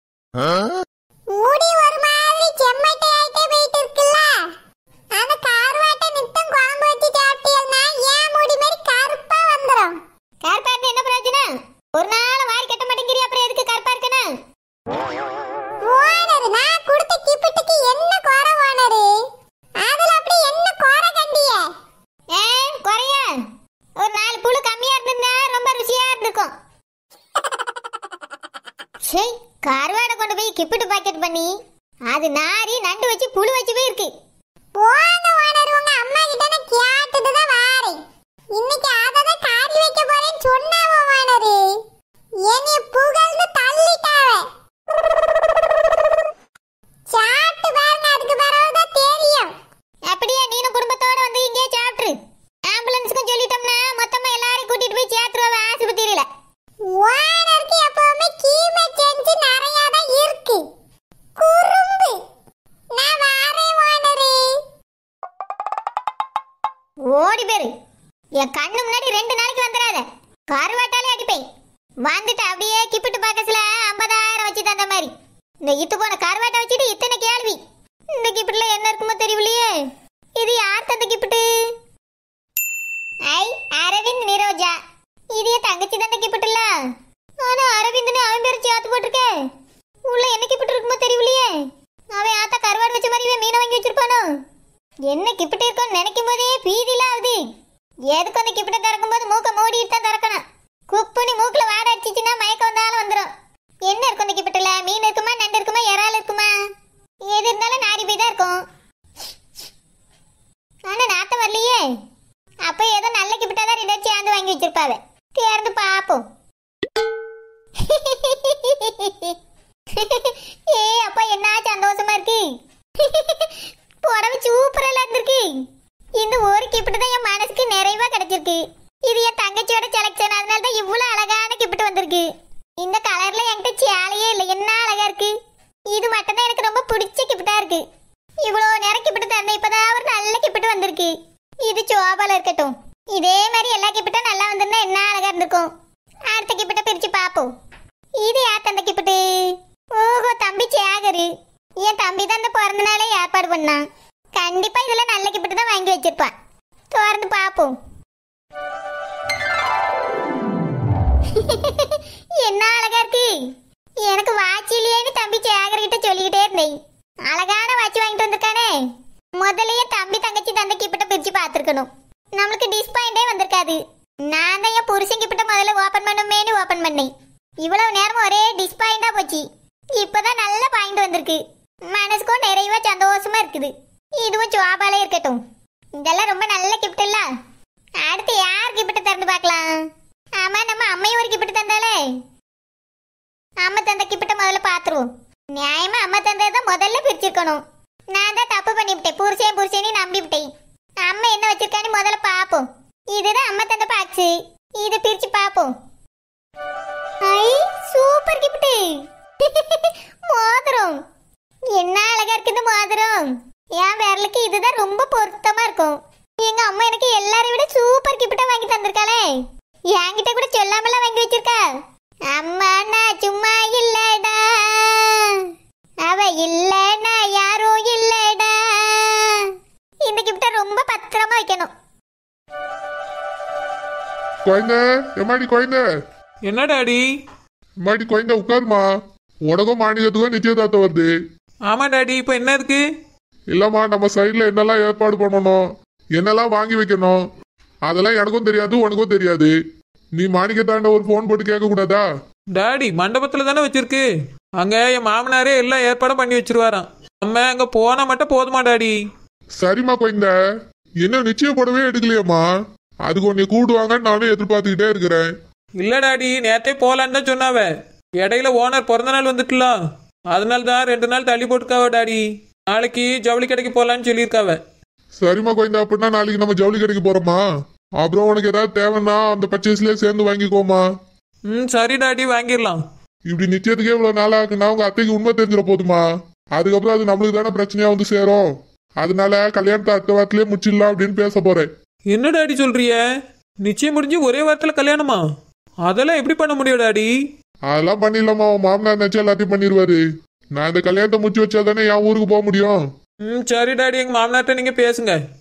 முடி ஒரு மாதிரி செம்மட்டை ஆயிட்டே போயிட்டு இருக்குல்ல, அந்த கருவாட்டை நித்தம் குழம்பு வச்சு சாப்பிட்டீங்கன்னா ஏன் முடி மாதிரி கருப்பா வந்துரும். கருப்பா இருந்தா என்ன பிரயோஜனம்? ஒரு நாள் வாரி கட்ட மாட்டேங்கிறியா, அப்புறம் எதுக்கு கருப்பா இருக்கணும்? ஓனர், நான் கொடுத்த கிப்பிட்டுக்கு என்ன குறை ஓனரே? அதுல அப்படி என்ன குறை கண்டிய? ஏ குறையா? ஒரு நாலு புழு கம்மியா இருந்திருந்தா ரொம்ப ருசியா இருந்திருக்கும். சே, கருவாடை கொண்டு போய் கிப்பிட்டு பாக்கெட் பண்ணி அது நாரி நண்டு வச்சு புழு வச்சு போய் இருக்கு. போங்க ஓனர், உங்க அம்மா கிட்ட நான் கேட்டுட்டு தான் வாரேன். இன்னைக்கு அதத காரி வைக்க போறேன்னு சொன்னாவோ ஓனரே. என்னைய புகழ்ந்து தள்ளிட்டாவே. சாப்பிட்டு பாருங்க, அதுக்கு பிறகுதான் தெரியும். அப்படியே நீனும் குடும்பத்தோட வந்து இங்கே சாப்பிட்டு ஆம்புலன்ஸ்க்கும் சொல்லிட்டோம்னா மொத்தமா எல்லாரையும் கூட்டிட்டு போய் சேர்த்துருவா ஆஸ்பத்திரியில. ஓனருக்கு எப்பவுமே கீமை செஞ்சு நிறைய தான் இருக்கு. குறும்பு. நான் வாரேன் ஓனரே. ஓடி பேரு என் கண்ணு முன்னாடி ரெண்டு நாளைக்கு வந்துடாத. கருவாட்டாலே அடிப்பேன். வந்துட்டு அப்படியே கிப்பிட்டு பாக்கஸ்ல ஐம்பதாயிரம் வச்சு தந்த மாதிரி. இந்த இத்து போன கருவாட்டை வச்சுட்டு இத்தனை கேள்வி. இந்த கிப்பிட்டுல என்ன இருக்குமோ தெரியலையே. இது யார் தந்த கிப்பிட்டு? ஐ, அரவிந்த் நிரோஜா. இது என் தங்கச்சி தந்த கிப்பிட்டுல. ஆனா அரவிந்த்னு அவன் பேர் சேர்த்து போட்டிருக்க. உள்ள என்ன கிப்பிட்டு இருக்குமோ தெரியலையே. அவன் ஆத்தா கருவாடு வச்ச மாதிரி மீனை வாங்கி வச்சிருப்பானோ? என்ன கிப்பிட்டு இருக்கும்னு நினைக்கும் போதே பீதியில ஆகுது. எதுக்கு அந்த கிப்பிட்ட திறக்கும் போது மூக்க மூடிட்டு தான் திறக்கணும். குப்புனி மூக்குல வாட அடிச்சிச்சுன்னா மயக்கம் வந்தாலும் வந்துடும். என்ன இருக்கும் அந்த கிப்பிட்டுல? மீன் இருக்குமா, நண்டு இருக்குமா, இறால் இருக்குமா? எது இருந்தாலும் நாரி போய் தான் இருக்கும். ஆனா நாத்தம் வரலையே. அப்ப ஏதோ நல்ல கிப்பிட்டா தான் ரெண்டு சேர்ந்து வாங்கி வச்சிருப்பாவ. தேர்ந்து பாப்போம். ஏ அப்பா, என்ன சந்தோஷமா இருக்கு. புடவை சூப்பரா இருந்திருக்கு. இந்த ஒரு கிப்பிட்டு தான் என் மனசுக்கு நிறைவா கிடைச்சிருக்கு. இது என் தங்கச்சியோட செலக்ஷன், அதனால தான் இவ்வளவு அழகான கிப்பிட்டு வந்திருக்கு. இந்த கலர்ல என்கிட்ட சேலையே இல்லை, என்ன அழகா இருக்கு. இது மட்டும் தான் எனக்கு ரொம்ப பிடிச்ச கிப்பிட்டா இருக்கு. இவ்வளவு நேரம் கிப்பிட்டு தந்தேன், இப்பதான் ஒரு நல்ல கிப்பிட்டு வந்திருக்கு. இது சோபால இருக்கட்டும். இதே மாதிரி எல்லா கிப்பிட்டும் நல்லா வந்திருந்தா என்ன அழகா இருந்திருக்கும். அடுத்த கிப்பிட்ட பிரிச்சு பாப்போம். இது யார் தந்த கிப்பிட்டு? ஓஹோ, தம்பி சேகரு. என் தம்பி தான் இந்த பிறந்த நாளே ஏற்பாடு பண்ணான். கண்டிப்பா இதுல நல்ல கிப்பிட்டு தான் வாங்கி வச்சிருப்பான். திறந்து பாப்போம். என்ன அழகா இருக்கு. எனக்கு வாட்ச் இல்லையேன்னு தம்பி சேகர் கிட்ட சொல்லிக்கிட்டே இருந்தேன். அழகான வாட்ச் வாங்கிட்டு வந்திருக்கானே. முதல்லயே தம்பி தங்கச்சி தந்த கிப்பிட்ட பிரிச்சு பார்த்துருக்கணும். நம்மளுக்கு டிஸ்பாயிண்டே வந்திருக்காது. நான் தான் என் புருஷன் கிப்பிட்ட முதல்ல ஓபன் பண்ணுமேனு ஓபன் பண்ணேன். இவ்வளவு நேரம் ஒரே டிஸ்பாயிண்டா போச்சு. இப்பதான் நல்ல பாயிண்ட் வந்திருக்கு. மனசுக்கும் நிறைவா சந்தோஷமா இருக்குது. இதுவும் ஜோபாலே இருக்கட்டும். இதெல்லாம் ரொம்ப நல்ல கிஃப்ட் இல்ல. அடுத்து யார் கிஃப்ட் திறந்து பார்க்கலாம்? ஆமா, நம்ம அம்மையும் ஒரு கிஃப்ட் தந்தாலே. அம்மா தந்த கிஃப்ட் முதல்ல பாத்துருவோம். நியாயமா அம்மா தந்ததை முதல்ல பிரிச்சிருக்கணும். நான் தான் தப்பு பண்ணிவிட்டேன். புருஷன் புருஷனி நம்பிவிட்டேன். அம்மா என்ன வச்சிருக்கான்னு முதல்ல பாப்போம். இதுதான் அம்மா தந்த பாக்ஸ். இதை பிரிச்சு பாப்போம். ஐ, சூப்பர் கிஃப்ட். மோதிரம். என்ன அழகா இருக்கு இந்த மோதிரம். என் விரலுக்கு இதுதான் ரொம்ப பொருத்தமா இருக்கும். எங்க அம்மா எனக்கு எல்லாரையும் விட சூப்பர் கிஃப்டா வாங்கி தந்திருக்காளே. என்கிட்ட கூட சொல்லாமலாம் வாங்கி வச்சிருக்கா. அம்மா நான் சும்மா இல்லடா, அவ இல்லனா யாரும் இல்லடா. இந்த கிஃப்ட ரொம்ப பத்திரமா வைக்கணும். குழந்தை, எம்மாடி குழந்தை. என்ன டாடி? எம்மாடி குழந்தை, உட்காருமா. உனக்கும் மாநிலத்துக்கும் நிச்சயதார்த்தம் வருது. ஆமா டாடி, இப்போ என்ன இருக்கு? இல்லம்மா, நம்ம சைட்ல என்னெல்லாம் ஏற்பாடு பண்ணணும், என்னெல்லாம் வாங்கி வைக்கணும், அதெல்லாம் எனக்கும் தெரியாது உனக்கும் தெரியாது. நீ மாணிக்கத்தாண்ட ஒரு போன் போட்டு கேட்க கூடாதா? டாடி, மண்டபத்துல தானே வச்சிருக்கு. அங்க என் மாமனாரே எல்லாம் ஏற்பாடும் பண்ணி வச்சிருவாராம். நம்ம அங்க போனா மட்டும் போதுமா டாடி? சரிம்மா குழந்தை, என்ன நிச்சயம் போடவே எடுக்கலையம்மா. அதுக்கு உன்னை கூடுவாங்கன்னு நானும் எதிர்பார்த்துக்கிட்டே இருக்கிறேன். இல்ல டாடி, நேத்தே போலான்னு தான் சொன்னாவ. இடையில ஓனர் பிறந்த நாள் வந்துட்டுலாம், அதனால தான் ரெண்டு நாள் தள்ளி போட்டுக்காவ டாடி. நாளைக்கு ஜவுளி கடைக்கு போலான்னு சொல்லியிருக்காவ. சரிம்மா குழந்தை, அப்படின்னா நாளைக்கு நம்ம ஜவுளி கடைக்கு போறோமா? அப்புறம் உனக்கு ஏதாவது தேவைன்னா அந்த பர்ச்சேஸ்லயே சேர்ந்து வாங்கிக்கோமா. ம், சரி டாடி, வாங்கிடலாம். இப்படி நிச்சயத்துக்கே இவ்வளவு நாள் ஆகுன்னா உங்க அத்தைக்கு உண்மை தெரிஞ்சிட போதுமா. அதுக்கப்புறம் அது நம்மளுக்கு தானே பிரச்சனையா வந்து சேரும். அதனால கல்யாணத்தை அடுத்த வாரத்திலேயே முடிச்சிடலாம் அப்படின்னு பேச போறேன். என்ன டாடி சொல்றிய? நிச்சயம் முடிஞ்சு ஒரே வாரத்துல கல்யாணமா? அதெல்லாம் எப்படி பண்ண முடியும் டாடி? அதெல்லாம் பண்ணிடலாமா, உன் மாமனார் நினைச்சா எல்லாத்தையும் பண்ணிடுவாரு. நான் இந்த கல்யாணத்தை முடிச்சு வச்சா தானே என் ஊருக்கு போக முடியும். ம், சரி டாடி, எங்க மாமனார்ட்ட நீங்க பேசுங்க.